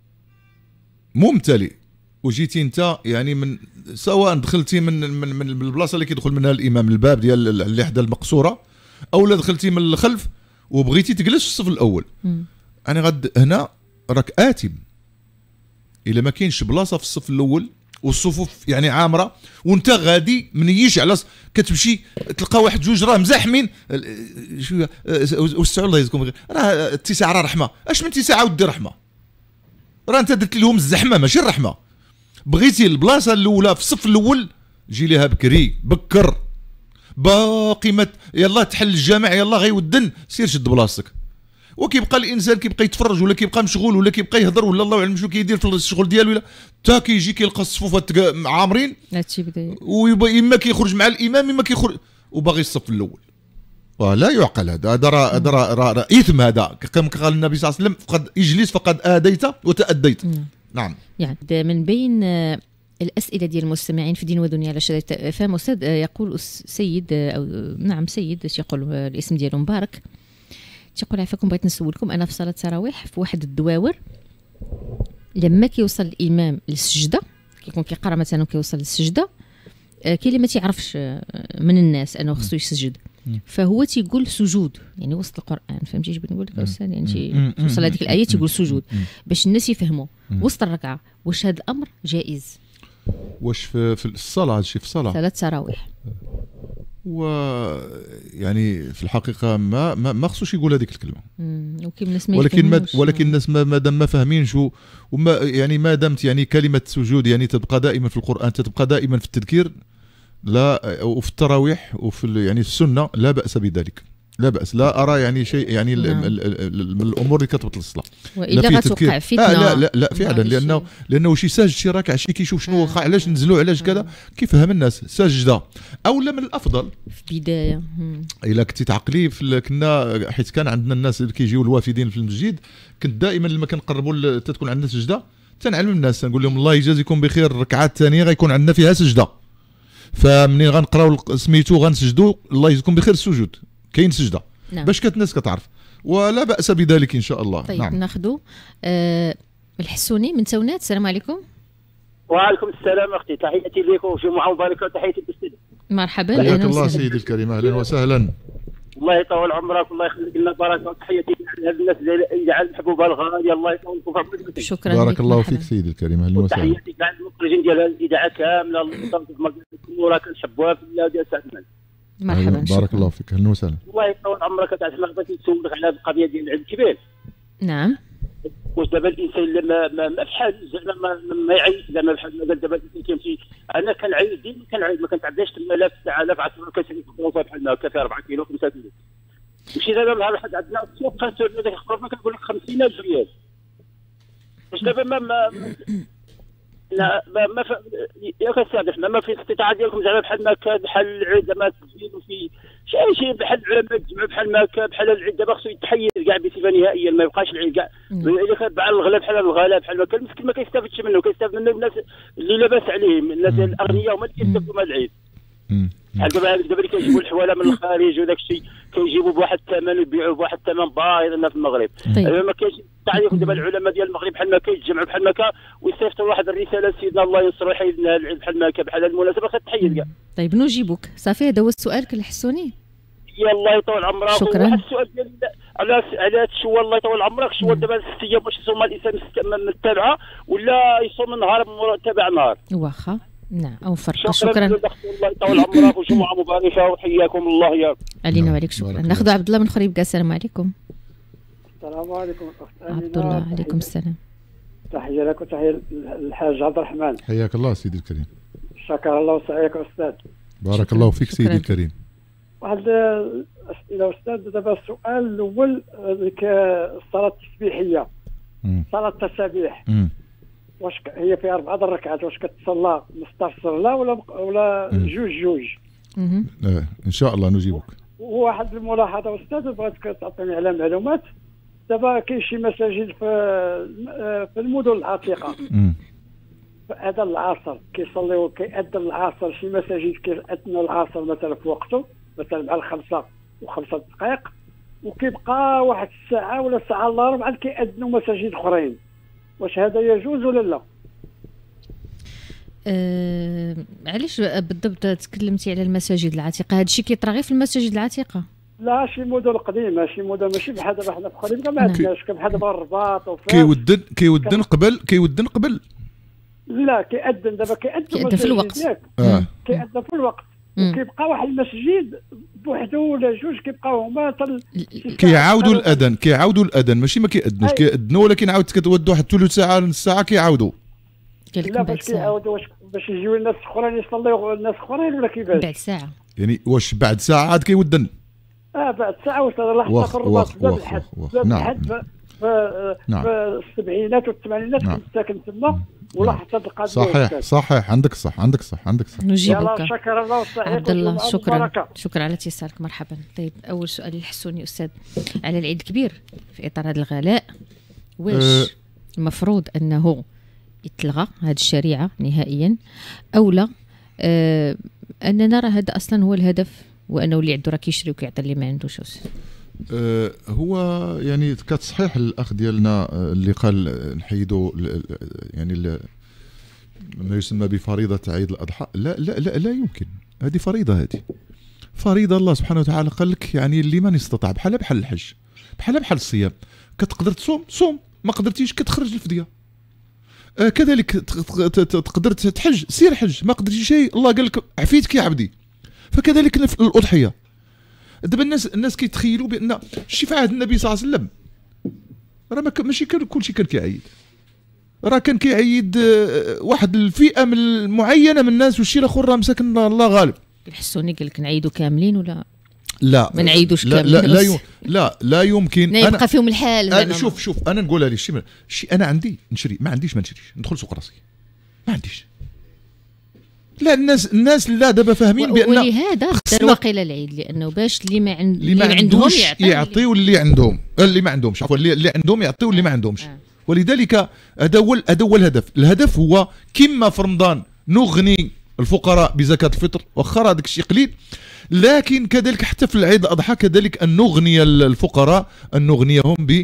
S2: ممتلئ وجيتي انت يعني من سواء دخلتي من من, من البلاصه اللي كيدخل منها الامام، الباب ديال اللي حدا المقصوره، او لا دخلتي من الخلف وبغيتي تجلس في الصف الاول، انا غد هنا راك آثم. الا ما كاينش بلاصه في الصف الاول والصفوف يعني عامره وانت غادي منيش على كتمشي تلقى واحد جوج راه مزاحمين شويه وسعوا الله يجزيكم خير، راه التسعه راه رحمه، اش من تسعه ودي رحمه، راه انت درت لهم الزحمه ماشي الرحمه. بغيتي البلاصه الاولى في الصف الاول جي ليها بكري بكر، باقي ما يلا تحل الجامع يلا غيودن سير شد بلاصتك. وكيبقى الانسان كيبقى يتفرج ولا كيبقى مشغول ولا كيبقى يهضر ولا الله اعلم شنو كيدير في الشغل ديالو، ولا حتى كيجي كيلقى الصفوفات عامرين
S1: هادشي بدا
S2: ويما كيخرج مع الامام اما كيخرج وباغي الصف الاول. ولا يعقل هذا، هذا راه هذا راه اثم، هذا كما قال النبي صلى الله عليه وسلم فقد اجلس فقد آديت وتأديت.
S1: مم.
S2: نعم.
S1: يعني من بين الاسئله ديال المستمعين في دين ودنيا على شاشة فهم استاذ يقول سيد او نعم سيد اش يقول الاسم ديالو مبارك، تيقول عافاكم بغيت نسولكم، انا في صلاه التراويح في واحد الدواور لما كيوصل الامام للسجده كيكون كيقرا مثلا كيوصل للسجده، كاين اللي ما تيعرفش من الناس انه خصو يسجد فهو تيقول سجود يعني وسط القران، فهمتي اش بغيت نقول لك استاذ؟ يعني توصل هذيك الايه تيقول سجود باش الناس يفهموا وسط الركعه. واش هذا الامر جائز؟
S2: واش في, في الصلاه هادشي في الصلاه
S1: ثلاث تراويح
S2: و يعني في الحقيقه ما ما, ما خصوش يقول هذيك الكلمه، ولكن ما ولكن الناس ما دام ما فاهمينش وما يعني ما دامت يعني كلمه سجود يعني تبقى دائما في القران، تبقى دائما في التذكير لا وفي التراويح وفي يعني السنه لا باس بذلك، لا باس، لا ارى يعني شيء يعني من الامور اللي كتبطل الصلاه
S1: والا غتوقع فتنه.
S2: آه لا لا لا فعلا، لانه لانه شي ساجد شي راكع شي كيشوف شنو آه. علاش نزلوا علاش كذا كيفهم الناس ساجده. اولا من الافضل
S1: في بدايه
S2: الا كنتي تعقلي كنا حيت كان عندنا الناس اللي كيجيو الوافدين في المسجد، كنت دائما لما كنقربوا تتكون عندنا سجده تنعلم الناس نقول لهم الله يجازيكم بخير، الركعه الثانيه غيكون عندنا فيها سجده، فمنين غنقراو سميتو غنسجدوا الله يجزيكم بخير السجود كاين سجده. نعم. باش كانت الناس كتعرف ولا باس بذلك ان شاء الله.
S1: طيب
S2: نعم.
S1: ناخذوا آه الحسوني من تونات. السلام عليكم.
S6: وعليكم السلام اختي، تحياتي لكم وجمعه مباركه وتحياتي للاستاذ.
S1: مرحبا.
S2: حياك الله سيدي الكريم، اهلا وسهلا.
S6: الله يطول عمرك والله يخليك لنا بركه وتحياتي لهذ الناس اللي على الحبوبه الغاليه، الله يطولكم في عمرك.
S1: شكرا
S2: بارك الله فيك سيدي الكريم، اهلا وسهلا.
S6: وتحياتي كاع المخرجين ديال الاذاعه كامله، الله يطول في مركزكم كنحبوها في الله ديال سعد المال.
S1: مرحبا.
S2: بارك شكرا. الله فيك، اهلا وسهلا.
S6: الله يطول عمرك. تعرف بغيت نسولك على القضيه ديال العلم الكبير.
S1: نعم.
S6: واش دابا الانسان لما ما بحال زعما ما, ما يعيش زعما بحال ما قال دابا الانسان كيمشي، انا كنعيش ديما كنعيش ما كنتعداش ثمانية آلاف تسعة آلاف عشرة آلاف كنشري خروفه بحال هكا فيها أربعة كيلو خمسة كيلو. مشي دابا نهار واحد عندنا السوق كنسول ديك الخروفه كنقول لك خمسين ألف ريال. واش دابا ما ما لا ما ما يا كنستهدف ما في الاستطاعه ديالكم زعما بحال ما كان بحال العيد زعما تزيدوا في شي شي بحال العلماء تجمعوا بحال ما كان بحال العيد دابا خصو يتحيد كاع بصفه نهائيا، ما يبقاش العيد كاع اللي كتباع الغلا بحال الغلا بحال ما كان المسكين ما كيستافدش منه، كيستافد منه الناس اللي لاباس عليهم، الناس الاغنياء هما اللي كيستافدوا من العيد. بحال دابا دابا اللي كيجيبوا الحواله من الخارج وداك الشيء كيجيبوا بواحد الثمن ويبيعوا بواحد الثمن باهظ هنا في المغرب.
S1: طيب.
S6: ما كاينش تعريف دابا العلماء ديال المغرب بحال ما كيتجمعوا بحال ما ويصيفطوا واحد الرساله لسيدنا الله ينصر ويحيد لنا العيد بحال ما بحال هذه المناسبه كتحيد كاع.
S1: طيب نجيبك صافي، هذا هو السؤال كنحسوني.
S6: يا الله يطول عمرك.
S1: شكرا.
S6: واحد السؤال ديال على على الشوال الله يطول عمرك، شوال دابا الصيام واش يصوم الانسان متابعه ولا يصوم نهار تابع نهار؟
S1: واخا نعم او فرق.
S6: شكرا,
S1: شكرا.
S6: الله يطول عمرك وجمعه مباركه وحياكم الله يا
S1: علينا وعليك. شكرا. ناخذ عبد الله من خريبكا. السلام عليكم.
S7: السلام عليكم اخت امينه.
S1: عبد الله عليكم السلام.
S7: تحية لك وتحية للحاج عبد الرحمن.
S2: حياك الله سيدي الكريم.
S7: شكر الله وسعيك أستاذ.
S2: بارك الله فيك سيدي الكريم.
S7: واحد الأسئلة أستاذ. دابا السؤال الأول ديك الصلاة التسبيحية، صلاة التسابيح، واش هي فيها أربعة الركعات، واش كتصلى مسترسلة ولا ولا جوج جوج؟
S2: آه إن شاء الله نجيبك.
S7: وواحد الملاحظة أستاذ بغيتك تعطيني على معلومات. دابا كاين شي مساجد في في المدن العتيقة في أذان العصر كيصليو كيأذن العصر، شي مساجد كيأذنوا العصر مثلا في وقته مثلا مع الخمسة وخمسة دقائق، وكيبقى واحد الساعة ولا الساعة الا ربع كيأذنوا مساجد أخرين. واش هذا يجوز ولا لا؟
S1: أه علاش بالضبط تكلمتي على المساجد العتيقة؟ هذا الشيء كيطرا غير في المساجد العتيقة؟
S7: لا شي مدن قديمه، شي مدن ماشي بحال دابا حنا في خريبكا ما عندناش، بحال دابا الرباط وفاس
S2: كيودن كيودن قبل كيودن قبل
S7: لا كيأذن دابا كيأذن
S1: كيأذن في الوقت.
S7: اه كيأذن في الوقت، وكيبقى واحد المسجد بوحدو ولا جوج كيبقاو هما تل...
S2: كيعاودوا الاذان كيعاودوا الاذان ماشي ما كيأذنوش، كيأذنوا ولكن عاود كتودوا واحد ثلث ساعه نص ساعه كيعاودوا.
S7: لا باش كيعاودوا واش باش يجيو الناس اخرين يصليو الناس اخرين ولا كيفاش؟
S1: بعد ساعه
S2: يعني واش بعد ساعه عاد كيودن؟
S7: اه بعد ساعه وصل لحظه في الرباط باب الحد باب الحد في
S2: نعم.
S7: السبعينات والثمانينات كنت ساكن تما ولا حتى القضيه.
S2: صحيح صحيح عندك صح عندك صح عندك صح.
S1: نجيبك
S7: شكرا الله وصحيح
S1: عبد الله. شكرا شكرا على اتصالك. مرحبا. طيب اول سؤال الحسوني استاذ على العيد الكبير في اطار هذا الغلاء، واش أه المفروض انه يتلغى هذه الشريعه نهائيا او لا؟ أه اننا نرى هذا اصلا هو الهدف، وانه اللي عنده راه كيشري وكيعطي اللي ما عندوش.
S2: أه هو يعني كتصحيح الاخ ديالنا اللي قال نحيدوا يعني ما يسمى بفريضه عيد الاضحى. لا لا لا لا يمكن، هذه فريضه، هذه فريضه الله سبحانه وتعالى قال لك يعني اللي من استطاع، بحال بحال الحج، بحال بحال الصيام، كتقدر تصوم صوم، ما قدرتيش كتخرج الفديه. آه كذلك تقدر تحج سير حج، ما قدرتي شيء الله قال لك عفيتك يا عبدي. فكذلك الاضحيه. دابا الناس الناس كيتخيلوا بان شي في عهد النبي صلى الله عليه وسلم راه ماشي كان كلشي كان كيعيد، راه كان كيعيد واحد الفئه من معينه من الناس، والشي الاخر راه مساكن الله غالب.
S1: الحسوني قال لك نعيدوا كاملين ولا
S2: لا
S1: ما نعيدوش
S2: لا
S1: كاملين؟
S2: لا لا, يوم لا لا يمكن
S1: أنا يبقى فيهم الحال.
S2: أنا شوف شوف انا نقولها لك شي شي انا عندي نشري، ما عنديش ما نشريش، ندخل سوق راسي ما عنديش. لا الناس الناس لا دابا فاهمين بان
S1: ولهذا داروا واقيلا العيد، لانه باش اللي ما عند
S2: اللي ما عندهم يعطيو اللي عندهم، اللي ما عندهمش عفوا اللي عندهم يعطيو اللي ما عندهمش. آه. ولذلك هذا هو هذا هو الهدف. الهدف هو كما في رمضان نغني الفقراء بزكاة الفطر، واخا هذاك الشيء قليل، لكن كذلك حتى في العيد الأضحى كذلك أن نغني الفقراء، أن نغنيهم ب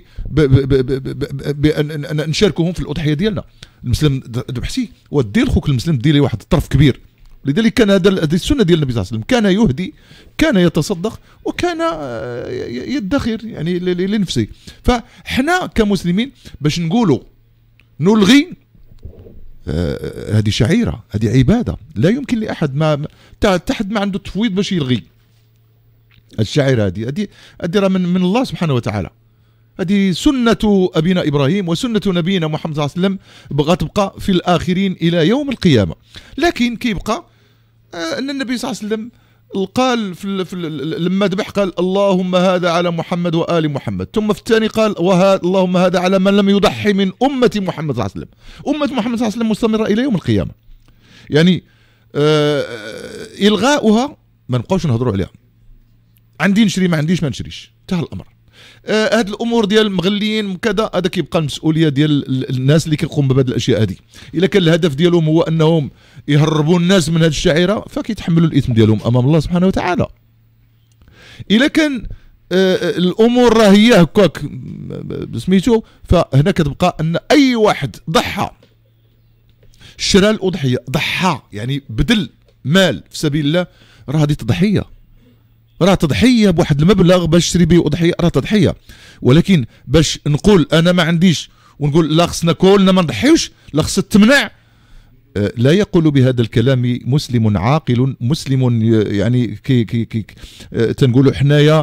S2: بأن نشاركهم في الأضحية ديالنا. المسلم ذبحتي ودير خوك المسلم دير لي واحد الطرف كبير. لذلك كان هذا هذه السنة ديال النبي صلى الله عليه وسلم، كان يهدي، كان يتصدق، وكان يدخر يعني لنفسه. فحنا كمسلمين باش نقولوا نلغي هذه آه شعيرة، هذه عبادة، لا يمكن لأحد ما تحد ما عنده تفويض باش يلغي الشعيرة هذه. هذه هذه راه من, من الله سبحانه وتعالى، هذه سنة أبينا إبراهيم وسنة نبينا محمد صلى الله عليه وسلم، بغى تبقى في الآخرين إلى يوم القيامة. لكن كيبقى آه أن النبي صلى الله عليه وسلم قال في, في لما ذبح قال اللهم هذا على محمد وآل محمد، ثم في الثاني قال وهذا اللهم هذا على من لم يضحي من أمة محمد صلى الله عليه وسلم. أمة محمد صلى الله عليه وسلم مستمرة إلى يوم القيامة. يعني آه إلغاؤها ما نبقاوش نهضروا عليها، عندي نشري ما عنديش ما نشريش، انتهى الأمر. آه هاد الامور ديال مغليين كذا هذا كيبقى المسؤوليه ديال الناس اللي كيقوم بهذه الاشياء هذه. الا كان الهدف ديالهم هو انهم يهربوا الناس من هذه الشعيره فكيتحملوا الاثم ديالهم امام الله سبحانه وتعالى. الا كان آه الامور راه هي هكاك سميتو، فهنا كتبقى ان اي واحد ضحى شرى الاضحيه، ضحى يعني بدل مال في سبيل الله، راه هذه تضحيه، راه تضحيه بواحد المبلغ باش تشري به اضحيه، راه تضحيه. ولكن باش نقول انا ما عنديش ونقول لا خصنا كلنا ما نضحيوش، لا خص تمنع، لا يقول بهذا الكلام مسلم عاقل، مسلم يعني كي كي كي تنقولوا حنايا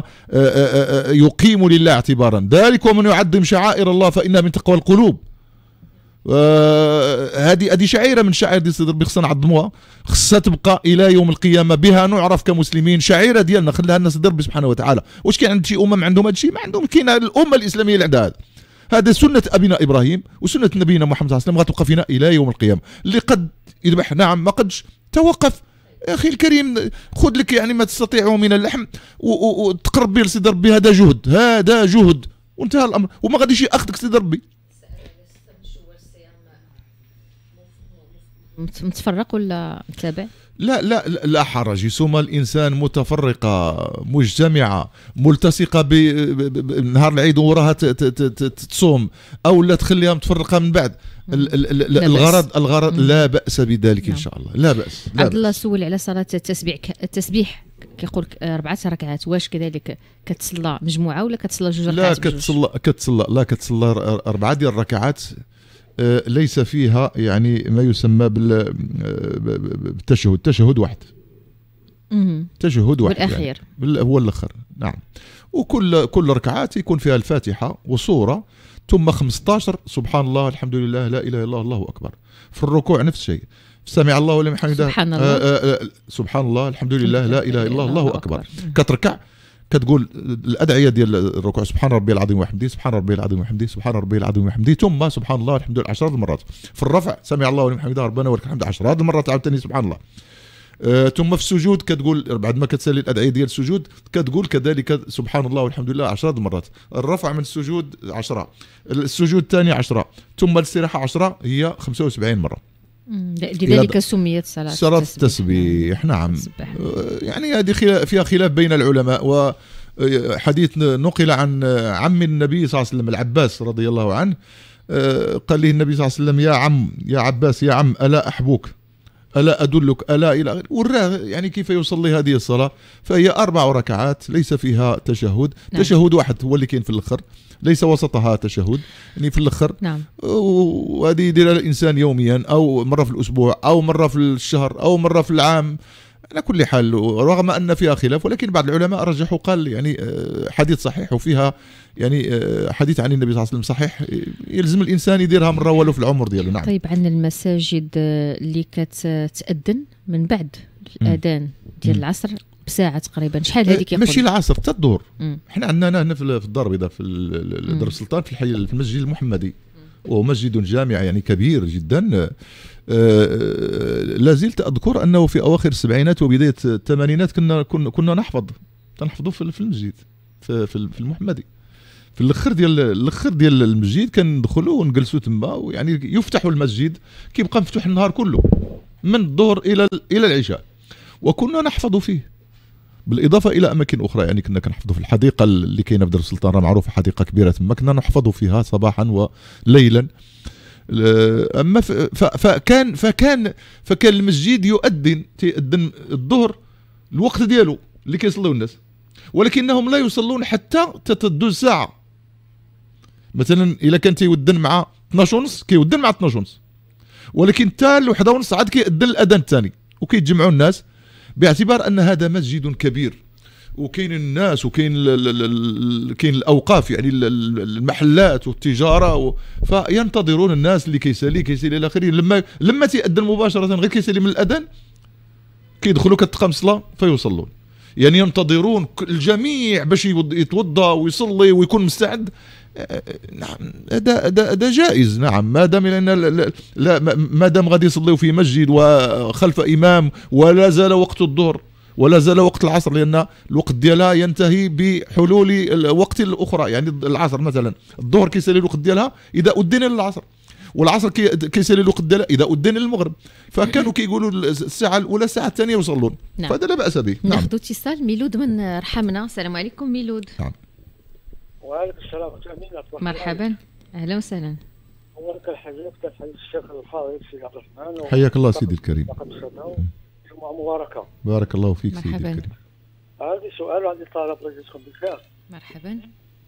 S2: يقيم لله اعتبارا، ذلك ومن يعظم شعائر الله فإنها من تقوى القلوب. هذه هذه شعيره من شعائر ديال سيدي ربي، خصنا نعظموها، خصها تبقى الى يوم القيامه، بها نعرف كمسلمين، شعيره ديالنا خليها لنا سيدي ربي سبحانه وتعالى. واش كاين عند شي امم عندهم هذا الشيء؟ ما عندهم. كاينه الامه الاسلاميه اللي عندها هذا. هذا سنه ابينا ابراهيم وسنه نبينا محمد صلى الله عليه وسلم، غتبقى فينا الى يوم القيامه. اللي قد يذبح نعم، ما قدش توقف يا اخي الكريم، خذ لك يعني ما تستطيعه من اللحم وتقرب به لسيدي ربي، هذا جهد، هذا جهد وانتهى الامر، وما غاديش ياخذك سيدي ربي.
S1: متفرق ولا متابع؟
S2: لا لا لا حرج، يسمى الانسان متفرقه مجتمعه ملتصقه بنهار العيد وراها تصوم، او لا تخليها متفرقه من بعد. الغرض الغرض لا باس بذلك ان شاء الله، لا باس.
S1: عبد الله سول على صلاه التسبيح، التسبيح كيقول اربعه ركعات، واش كذلك كتصلى مجموعه ولا كتصلى جوج ركعات؟
S2: لا كتصلى كتصلى لا كتصلى اربعه ديال الركعات، ليس فيها يعني ما يسمى بالتشهد، تشهد واحد. تشهد واحد
S1: والاخير
S2: يعني هو الاخر. نعم. وكل كل ركعات يكون فيها الفاتحه وسوره، ثم خمسطاش سبحان الله الحمد لله لا اله الا الله الله اكبر. في الركوع نفس الشيء، سمع الله ولمن حمده،
S1: سبحان الله
S2: آآ آآ سبحان الله الحمد لله لا اله الا الله الله اكبر. كتركع كتقول الادعيه ديال الركوع، سبحان ربي العظيم وبحمده، سبحان ربي العظيم وبحمده، سبحان ربي العظيم وبحمده، ثم سبحان الله الحمد لله عشرة المرات. في الرفع سمع الله ولمن حمده ربنا ولك الحمد عشرة المرات عاوتاني سبحان الله. آه ثم في السجود كتقول بعد ما كتسالي الادعيه ديال السجود كتقول كذلك سبحان الله والحمد لله عشرة المرات. الرفع من السجود عشرة، السجود الثاني عشرة، ثم الاستراحه عشرة، هي خمسة وسبعين مره.
S1: لذلك سميت صلاة
S2: صلاة التسبيح. نعم. يعني هذه فيها خلاف بين العلماء، وحديث نقل عن عم النبي صلى الله عليه وسلم العباس رضي الله عنه، قال له النبي صلى الله عليه وسلم يا عم يا عباس يا عم ألا أحبوك ألا أدلك ألا إلى آخره، وراه يعني كيف يصلي هذه الصلاة. فهي أربع ركعات ليس فيها تشهد. نعم. تشهد واحد هو اللي كاين في الآخر، ليس وسطها تشهد، يعني في الآخر. نعم. وهذه يديرها الإنسان يوميا أو مرة في الأسبوع أو مرة في الشهر أو مرة في العام، على كل حال، رغم أن فيها خلاف، ولكن بعض العلماء رجحوا قال يعني حديث صحيح، وفيها يعني حديث عن النبي صلى الله عليه وسلم صحيح، يلزم الإنسان يديرها مرة ولو في العمر ديالو. نعم.
S1: طيب عن المساجد اللي كتأذن من بعد الأذان ديال العصر بساعة تقريبا، شحال هذيك يقول؟
S2: ماشي العصر حتى الظهر. حنا عندنا هنا في الدار البيضاء في دار السلطان في الحي في المسجد المحمدي، وهو مسجد جامع يعني كبير جدا. لا زلت أذكر أنه في أواخر السبعينات وبداية الثمانينات كنا كنا نحفظ تنحفظوا في المسجد في في المحمدي، في الاخر ديال الاخر ديال المسجد كندخلوا ونجلسوا تما، ويعني يفتحوا المسجد كيبقى مفتوح النهار كله من الظهر الى الى العشاء، وكنا نحفظ فيه، بالاضافه الى اماكن اخرى. يعني كنا كنحفظوا في الحديقه اللي كاينه في دار السلطان، راه معروفه حديقه كبيره تما، كنا نحفظوا فيها صباحا وليلا. اما فكان فكان فكان المسجد يؤذن تيأذن الظهر الوقت ديالو اللي كيصليو الناس، ولكنهم لا يصلون حتى تتدوز ساعه. مثلا الا كان تيودن مع اثناش ونص كيودن مع اثناش ونص، ولكن حتى لوحده ونص عاد كيأذن الاذان الثاني، وكيتجمعوا الناس باعتبار ان هذا مسجد كبير، وكاين الناس وكاين كاين الاوقاف يعني المحلات والتجاره و... فينتظرون الناس اللي كيسالي كيسالي الى اخره. لما لما تيأذن مباشره غير كيسالي من الاذان كيدخلوا كتقام الصلاه فيصلون، يعني ينتظرون الجميع باش يتوضا ويصلي ويكون مستعد. نعم هذا هذا جائز. نعم ما دام لان لا ما دام غادي يصليوا في مسجد وخلف امام، ولا زال وقت الظهر ولا زال وقت العصر، لان الوقت ديالها ينتهي بحلول الوقت الاخرى. يعني العصر مثلا الظهر كيسالي الوقت ديالها اذا أذن للعصر، والعصر كيسالي الوقت ديالها اذا أذن للمغرب، فكانوا كيقولوا الساعه الاولى الساعه الثانيه يصلون. نعم. فهذا لا باس به.
S1: نعم. ناخذ اتصال. ميلود من رحمنا. السلام عليكم ميلود.
S2: نعم.
S4: وعليكم السلام ورحمه الله.
S1: مرحبا اهلا وسهلا.
S4: اولك الحديث كالحديث الشيخ الفاضل سيدي عبد الرحمن.
S2: حياك الله سيدي الكريم.
S4: جمعه مباركه.
S2: بارك الله فيك سيدي الكريم.
S4: عندي سؤال وعندي طلب لجيتكم بالخير.
S1: مرحبا.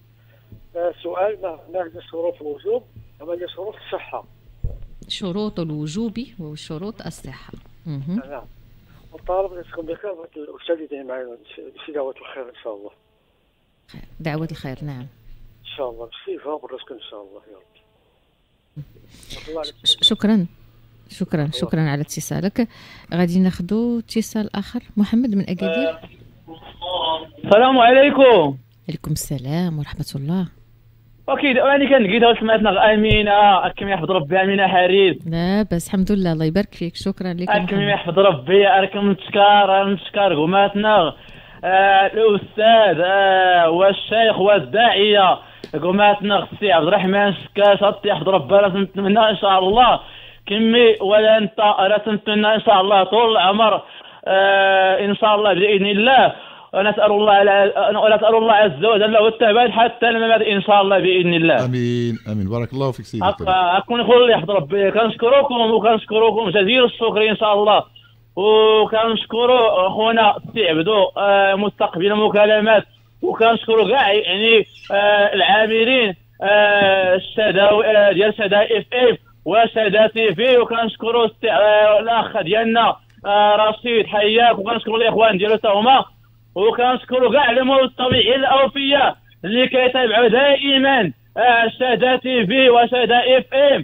S4: سؤال ما هناك شروط الوجوب وما شروط الصحه.
S1: شروط الوجوب وشروط الصحه.
S4: نعم. والطالب لجيتكم بالخير والاستاذ يدعي معنا في دعوه الخير ان شاء الله.
S1: دعوه الخير. نعم.
S4: ان شاء الله بالصفه والرزق ان شاء الله يا رب.
S1: شكرا شكرا شكرا على اتصالك. غادي ناخذ اتصال اخر. محمد من اكادير.
S8: السلام عليكم.
S1: عليكم السلام ورحمه الله.
S8: اكيد انا كنلقيتها سمعتنا امينه كما يحفظ ربي، امينه حريز.
S1: لا بس الحمد لله الله يبارك فيك. شكرا لكم
S8: كما يحفظ ربي. راكم نتشكر نتشكر قوماتنا آه الاستاذ آه والشيخ والداعيه قوماتنا السي عبد الرحمن شكاش. يحفظ ربي. لازم نتمنى ان شاء الله كمي ولا انت راه نتمنى ان شاء الله طول العمر آه ان شاء الله باذن الله. ونسال الله ونسال الله عز وجل والتعبد حتى الممات ان شاء الله باذن الله.
S2: امين امين. بارك الله فيك سيدي.
S8: اكون اخويا يحفظ ربي. كنشكركم وكنشكركم جزيل الشكر ان شاء الله. وكنشكروا اخونا السي عبدو آه مستقبل المكالمات، وكنشكروا كاع يعني آه العاملين آه الشدا ديال شدا اف اف وشدا تي في، وكنشكروا آه الاخ ديالنا آه رشيد حياك، وكنشكروا الاخوان ديالو حتى هما، وكنشكروا كاع المستمعين الاوفياء اللي كيتابعوا دائما آه شدا تي في وشدا اف ام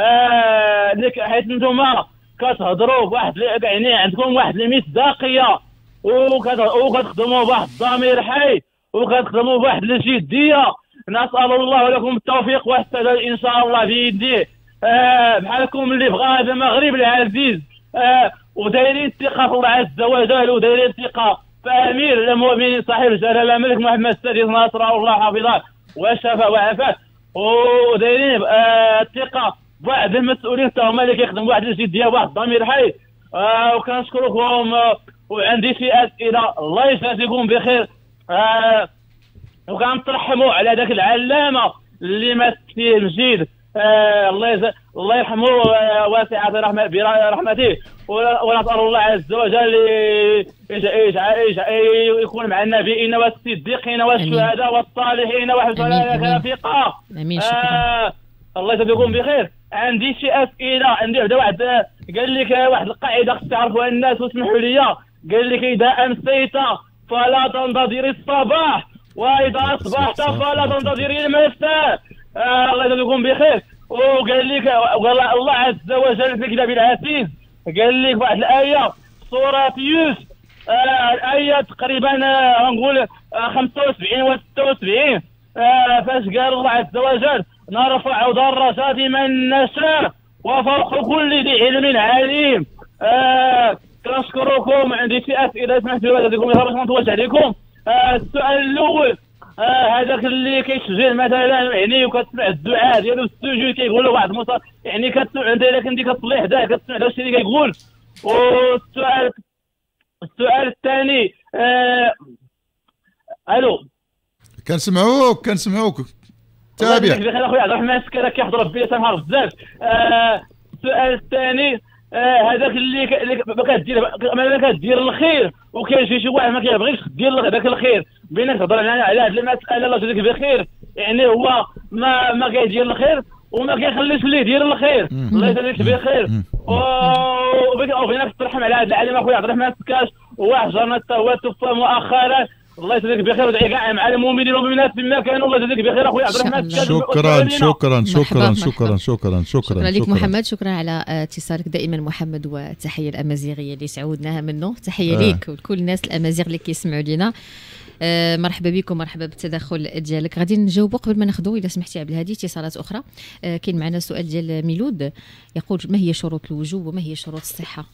S8: آه حيت نتوما كتهضروا بواحد يعني عندكم واحد المصداقيه وكتخدموا بواحد الضمير حي وكتخدموا بواحد الجديه. نسال الله لكم التوفيق والسداد ان شاء الله باذنه. آه بحالكم اللي بغى هذا المغرب العزيز آه ودايرين الثقه في الله عز وجل، ودايرين الثقه في امير المؤمنين صاحب الجلاله الملك محمد السادس نصره الله حفظه وشفاه وعافاه، ودايرين آه الثقه بواحد المسؤولين حتى هما اللي كيخدموا واحد الجديه بواحد الضمير حي. آه وكنشكركم آه وعندي شي اسئله. الله يجازيكم بخير. آه وكنترحموا على ذاك العلامه اللي مات فيه المجيد آه الله يز... الله يرحمه آه واسعه رحمه برحمته، ونسال الله عز وجل يكون مع النبيين والصديقين والشهداء والصالحين وحسن اولئك رفيقا.
S1: امين. شكرا.
S8: الله يجزيكم بخير. عندي شي اسئله. عندي واحد واحد قال لك واحد القاعده خص تعرفوها الناس واسمحوا لي. قال لك اذا امسيت فلا تنتظر الصباح واذا اصبحت فلا تنتظر المساء. آه الله يجزيكم بخير. وقال لك قال الله عز وجل في كتابه العزيز قال لك واحد الايه سوره يوسف آه الايه تقريبا آه نقول آه خمسة وسبعين و ستة وسبعين آه فاش قال الله عز وجل نرفع درجات من نشاء وفوق كل ذي علم عليم. آه كنشكركم. عندي شي اسئله سمحت لي جزاكم الله باش ما نطولش عليكم. آه السؤال الاول آه هذاك اللي كيسجل مثلا يعني وكتسمع الدعاء ديالو السجود كيقول له واحد المصاب يعني كتسمع انت الا كنتي كتصلي حداه كتسمع داكشي اللي كيقول. والسؤال السؤال الثاني آه الو
S2: كنسمعوك كنسمعوك تابع.
S8: بخير اخويا عبد الرحمن سكرك كيحضر ربي يسامحك بزاف. آه السؤال الثاني آه هذاك اللي ما كدير ما كدير الخير وكاين شي واحد ما كيبغيش دير هذاك الخير بينك تهضر على هذه المساله الله يجزيك بخير. يعني هو ما ما كيدير الخير وما كيخليش اللي يدير الخير. الله يجزيك بخير. وبغيناك ترحم على هذا العالم اخويا عبد الرحمن سكاش وواحد جارنا حتى هو توفى مؤخرا. الله يجزيك بخير ودعي كاع مع المؤمنين والمؤمنات فيما كانوا. الله يجزيك بخير اخويا عبد الرحمن سكاش.
S2: شكرا شكرا شكرا شكرا شكرا
S1: شكرا لك محمد. شكرا على اتصالك دائما محمد، والتحيه الامازيغيه اللي سعودناها منه. تحيه آه. ليك ولكل الناس الامازيغ اللي كيسمعوا لينا. آه مرحبا بكم، مرحبا بالتدخل ديالك. غادي نجاوبوا قبل ما ناخذوا اذا سمحتي عبد الهادي اتصالات اخرى. آه كاين معنا سؤال ديال ميلود يقول ما هي شروط الوجوب وما هي شروط الصحه؟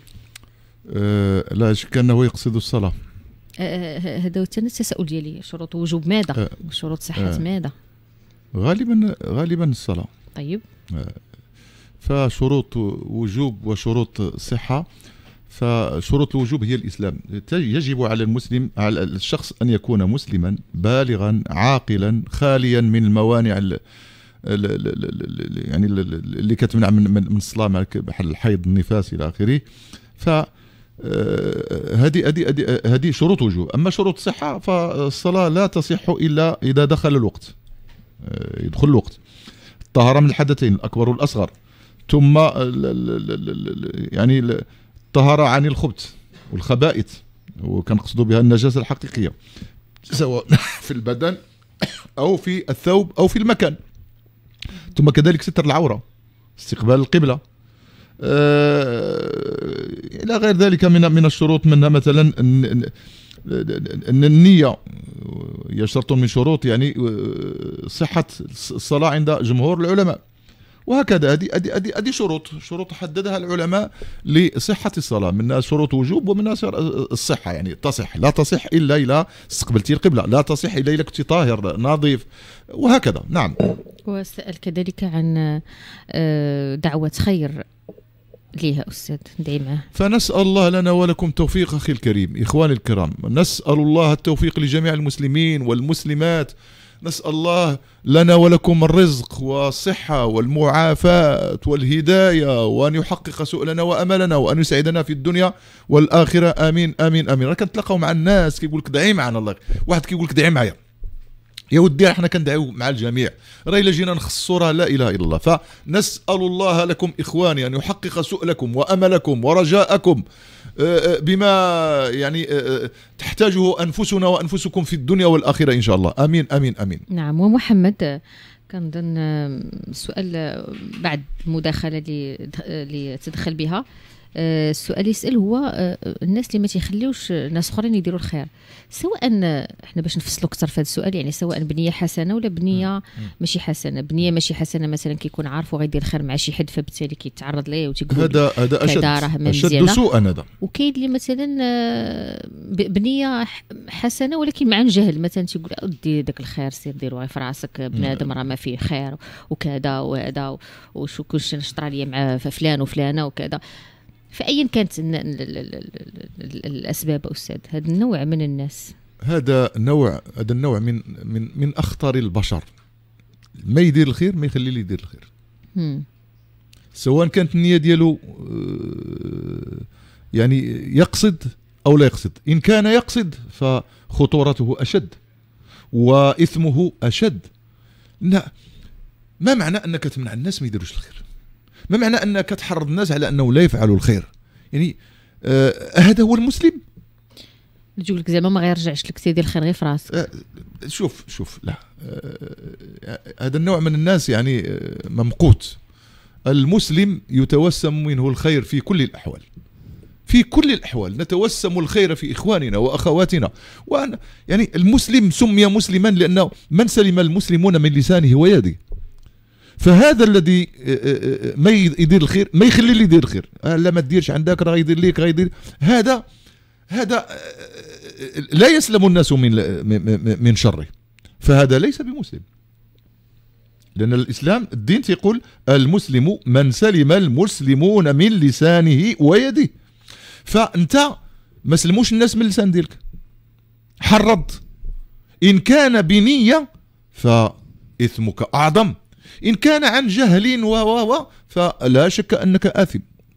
S2: آه لا شك انه يقصد الصلاه.
S1: هذا هو التساؤل ديالي. شروط وجوب ماذا؟ أه وشروط صحة أه ماذا؟
S2: غالبا غالبا الصلاة.
S1: طيب.
S2: أه فشروط وجوب وشروط صحة. فشروط الوجوب هي الإسلام. يجب على المسلم على الشخص أن يكون مسلما بالغا عاقلا خاليا من الموانع ال يعني اللي كتمنع من من الصلاة بحال الحيض النفاس إلى آخره. ف هذه هذه هذه شروط وجوب. اما شروط الصحه فالصلاه لا تصح الا اذا دخل الوقت، يدخل الوقت. الطهاره من الحدثين الاكبر والاصغر، ثم يعني الطهاره عن الخبث والخبائث، وكنقصد بها النجاسه الحقيقيه سواء في البدن او في الثوب او في المكان. ثم كذلك ستر العوره، استقبال القبلة. إلى غير ذلك من من الشروط، منها مثلا أن النية هي شرط من شروط يعني صحة الصلاة عند جمهور العلماء، وهكذا هذه هذه هذه شروط شروط حددها العلماء لصحة الصلاة، منها شروط وجوب ومنها الصحة، يعني تصح لا تصح إلا إذا استقبلتي القبلة، لا تصح إلا إذا كنت طاهر نظيف، وهكذا. نعم.
S1: وسأل كذلك عن دعوة خير ليها أستاذ، ندعي معه.
S2: فنسأل الله لنا ولكم التوفيق أخي الكريم، إخواني الكرام، نسأل الله التوفيق لجميع المسلمين والمسلمات، نسأل الله لنا ولكم الرزق والصحة والمعافاة والهداية، وأن يحقق سؤلنا وأملنا، وأن يسعدنا في الدنيا والآخرة. آمين آمين آمين. راك كنتلاقاو مع الناس كيقول لك دعي معنا، الله واحد كيقول لك دعي معايا، يا ودي احنا كندعيو مع الجميع، راه الا جينا نخصصوا راه لا اله الا الله. فنسال الله لكم اخواني ان يحقق سؤلكم واملكم ورجاءكم بما يعني تحتاجه انفسنا وانفسكم في الدنيا والاخره ان شاء الله. امين امين امين.
S1: نعم. ومحمد كنظن السؤال بعد المداخله اللي اللي تدخل بها، السؤال يسأل هو الناس اللي ما تيخليوش ناس اخرين يديروا الخير، سواء احنا باش نفصلوا اكثر في هذا السؤال، يعني سواء بنيه حسنه ولا بنيه ماشي حسنه. بنيه ماشي حسنه مثلا كيكون عارف وغيدير الخير مع شي حد، فبالتالي كيتعرض ليه وتيقول
S2: هذا هذا اشد اشد سوءا هذا.
S1: وكاين اللي مثلا بنيه حسنه ولكن مع جهل، مثلا تيقول دير داك الخير سير ديرو غير في راسك، بنادم راه ما فيه خير وكذا وهذا، وشو كلشي نشطر عليا مع فلان وفلانه وكذا. فأيا كانت الأسباب أستاذ، هذا النوع من الناس،
S2: هذا نوع هذا النوع من من من أخطر البشر. ما يدير الخير ما يخلي لي يدير الخير، هم. سواء كانت النية ديالو يعني يقصد أو لا يقصد. إن كان يقصد فخطورته أشد وإثمه أشد. لا، ما معنى أنك تمنع الناس ما يديروش الخير؟ ما معنى أنك تحرض الناس على أنه لا يفعلوا الخير؟ يعني آه هذا هو المسلم؟
S1: تقول لك زعما ما غيرجعش لك تيدير الخير غير في راسك.
S2: آه شوف شوف لا آه هذا النوع من الناس يعني آه ممقوت. المسلم يتوسم منه الخير في كل الأحوال، في كل الأحوال نتوسم الخير في إخواننا وأخواتنا. وأنا يعني المسلم سمي مسلما لأنه من سلم المسلمون من لسانه ويده. فهذا الذي ما يدير الخير ما يخلي لي يدير الخير، لا ما تديرش عندك راه يدير ليك غيدير، هذا هذا لا يسلم الناس من من شره، فهذا ليس بمسلم. لأن الإسلام الدين تقول المسلم من سلم المسلمون من لسانه ويده. فأنت ما سلموش الناس من اللسان ديالك، حرض. إن كان بنية فإثمك أعظم، إن كان عن جهل و و فلا شك أنك آثم.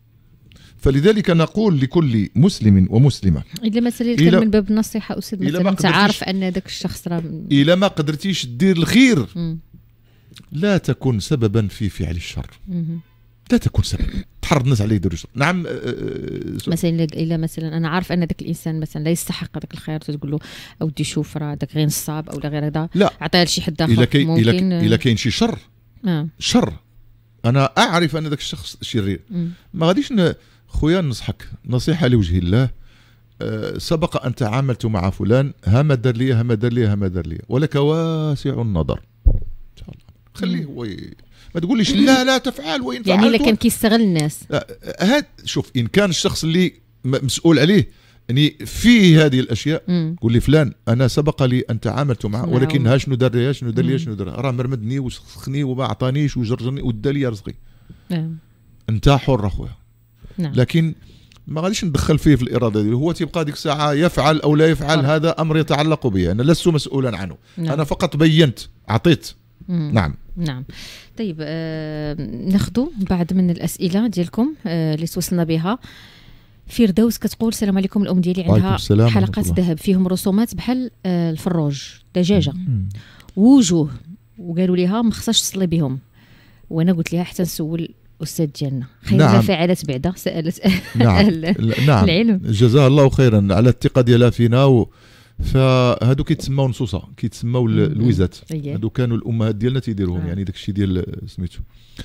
S2: فلذلك نقول لكل مسلم ومسلمة،
S1: إذا مثلا كان من باب النصيحة أستاذ، مثلا أنت عارف أن ذاك الشخص راه
S2: إذا ما قدرتيش دير الخير م. لا تكن سببا في فعل الشر، م. لا تكن سبب تحرض الناس عليه يديروا الشر. نعم.
S1: مثلا إلا مثلا أنا عارف أن ذاك الإنسان مثلا لا يستحق ذاك الخير، تقول له أودي شوف راه ذاك غير نصاب أو لا غير هذا،
S2: لا
S1: عطيه لشي حد آخر.
S2: إلا كاين ممكن إلا كاين شي شر
S1: آه.
S2: شر أنا أعرف أن ذاك الشخص شرير، م. ما غاديش خويا نصحك نصيحة لوجه الله. أه سبق أن تعاملت مع فلان، ها ما دار لي ها ما دار لي ها ما دار لي، ولك واسع النظر إن شاء الله. خليه هو ي... ما تقوليش لا لا تفعل وإن فعلت.
S1: يعني إلا كان كيستغل الناس.
S2: هاد شوف، إن كان الشخص اللي مسؤول عليه يعني فيه هذه الأشياء، قول لي فلان أنا سبق لي أن تعاملت معه، ولكن ها شنو دار لي شنو دار لي شنو دار راه مرمدني وسخني وما عطانيش وجرجرني ودا لي رزقي.
S1: نعم.
S2: أنت حر أخويا.
S1: نعم.
S2: لكن ما غاديش ندخل فيه في الإرادة دي. هو تبقى ديك الساعة يفعل أو لا يفعل، أه. هذا أمر يتعلق به، أنا لست مسؤولا عنه. نعم. أنا فقط بينت أعطيت. مم. نعم
S1: نعم. طيب آه ناخذوا بعض من الأسئلة ديالكم آه اللي توصلنا بها. فردوس كتقول السلام عليكم، الأم ديالي عندها حلقات ذهب فيهم رسومات بحال آه الفروج دجاجة مم. ووجوه، وقالوا لها ما خصهاش تصلي بهم، وأنا قلت لها حتى نسول أستاذ ديالنا خير. نعم. فعلت بعدا سألت
S2: نعم.
S1: أهل
S2: نعم.
S1: العلم.
S2: جزاها الله خيرا على الثقة ديالها فينا. و... فهادو كيتسموا نصوصه، كيتسموا الويزات، هادو كانوا الامهات ديالنا تيديروهم، آه. يعني داكشي ديال سميتو.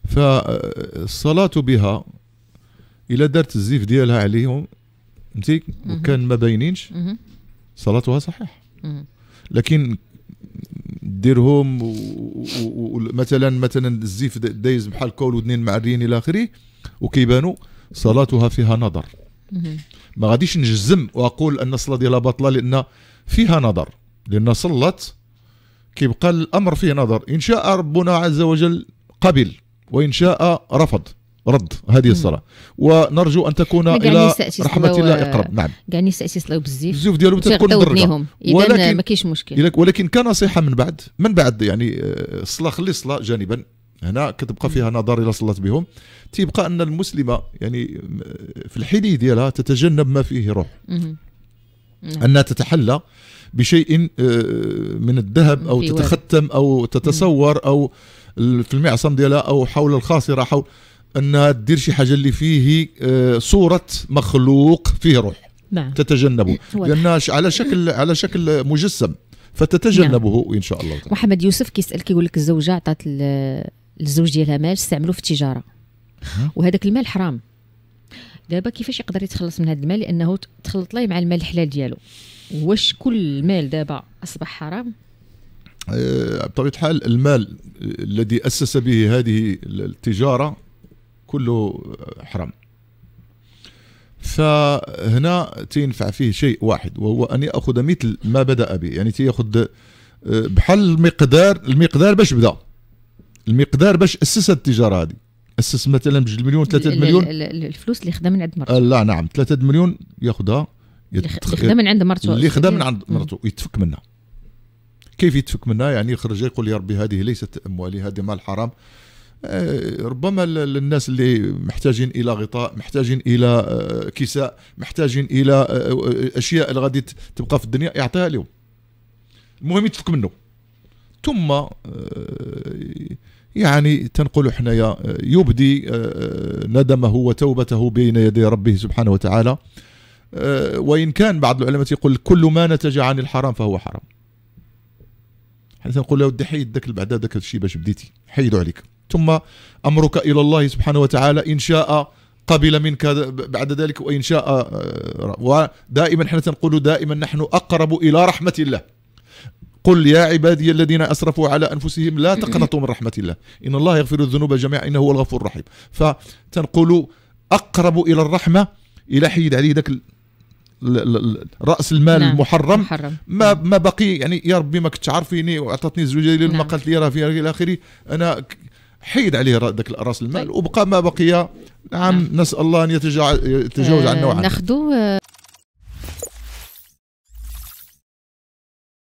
S2: فالصلاة بها إلا دارت الزيف ديالها عليهم انت وكان ما باينينش صلاتها صحيح. لكن ديرهم ومثلا مثلا الزيف دايز بحال كول ودنين معرين الى اخره وكيبانوا صلاتها فيها نظر. ما غاديش نجزم واقول ان الصلاه ديالها باطله لان فيها نظر، لان صلت كيبقى الامر فيه نظر. ان شاء ربنا عز وجل قبل وان شاء رفض رد هذه الصلاه، ونرجو ان تكون الى رحمه الله اقرب. نعم
S1: كاع الناس يصلوا بالزيف
S2: الزيف ديالهم تكون مدرجه،
S1: ولكن ما كاينش مشكل.
S2: ولكن كنصيحه من بعد من بعد يعني الصلاه خلي الصلاه جانبا، هنا كتبقى فيها نظر الى صلات بهم، تيبقى ان المسلمه يعني في الحلي ديالها تتجنب ما فيه روح، انها تتحلى بشيء من الذهب او تتختم او تتصور او في المعصم ديالها او حول الخاصره، حول انها دير شي حاجه اللي فيه صوره مخلوق فيه روح.
S1: نعم.
S2: تتجنبه لانها على شكل على شكل مجسم فتتجنبه. نعم. ان شاء الله تعالى.
S1: محمد يوسف كيسال كيقول لك الزوجه عطات الزوج ديالها مال استعملوه في التجاره وهذاك المال حرام، دابا كيفاش يقدر يتخلص من هذا المال لانه تخلط ليه مع المال الحلال ديالو؟ واش كل المال دابا اصبح حرام؟
S2: بطبيعه الحال المال الذي اسس به هذه التجاره كله حرام، فهنا تينفع فيه شيء واحد وهو أن يأخذ مثل ما بدأ به، يعني تيأخذ بحال المقدار المقدار باش بدأ، المقدار باش أسس التجارة هذه، أسس مثلا بجوج مليون ثلاثة مليون
S1: الفلوس اللي خدا من عند مرته.
S2: لا نعم ثلاثة مليون ياخذها
S1: اللي خدا من عند مرته،
S2: اللي خدا من عند مرته يتفك منها. كيف يتفك منها؟ يعني يخرج يقول يا ربي هذه ليست أموالي، هذه مال حرام. ربما الناس اللي محتاجين الى غطاء، محتاجين الى كساء، محتاجين الى اشياء اللي غادي تبقى في الدنيا يعطيها لهم، المهم يتفك منه. ثم يعني تنقول حنايا يبدي ندمه وتوبته بين يدي ربه سبحانه وتعالى، وان كان بعض العلماء يقول كل ما نتج عن الحرام فهو حرام. حنا تنقول له ودي حيد داك بعد داك الشيء باش بديتي حيدوا عليك، ثم أمرك إلى الله سبحانه وتعالى، إن شاء قبل منك بعد ذلك وإن شاء. ودائما احنا نقول دائما نحن أقرب إلى رحمة الله. قل يا عبادي الذين أسرفوا على أنفسهم لا تقنطوا من رحمة الله إن الله يغفر الذنوب جميعا إنه هو الغفور الرحيم. فتنقول أقرب إلى الرحمة إلى حيد عليه ذاك رأس المال. نعم. المحرم محرم. ما ما بقي يعني يا ربي ما كنت عارفيني وأعطتني الزوجة ديالي. نعم. ما قالت لي راه فيها إلى آخره، أنا حيد عليه ذاك راس المال. طيب. وبقى ما بقي. نعم. نسأل الله أن يتجاوز عنا وعنه.
S1: ناخذوا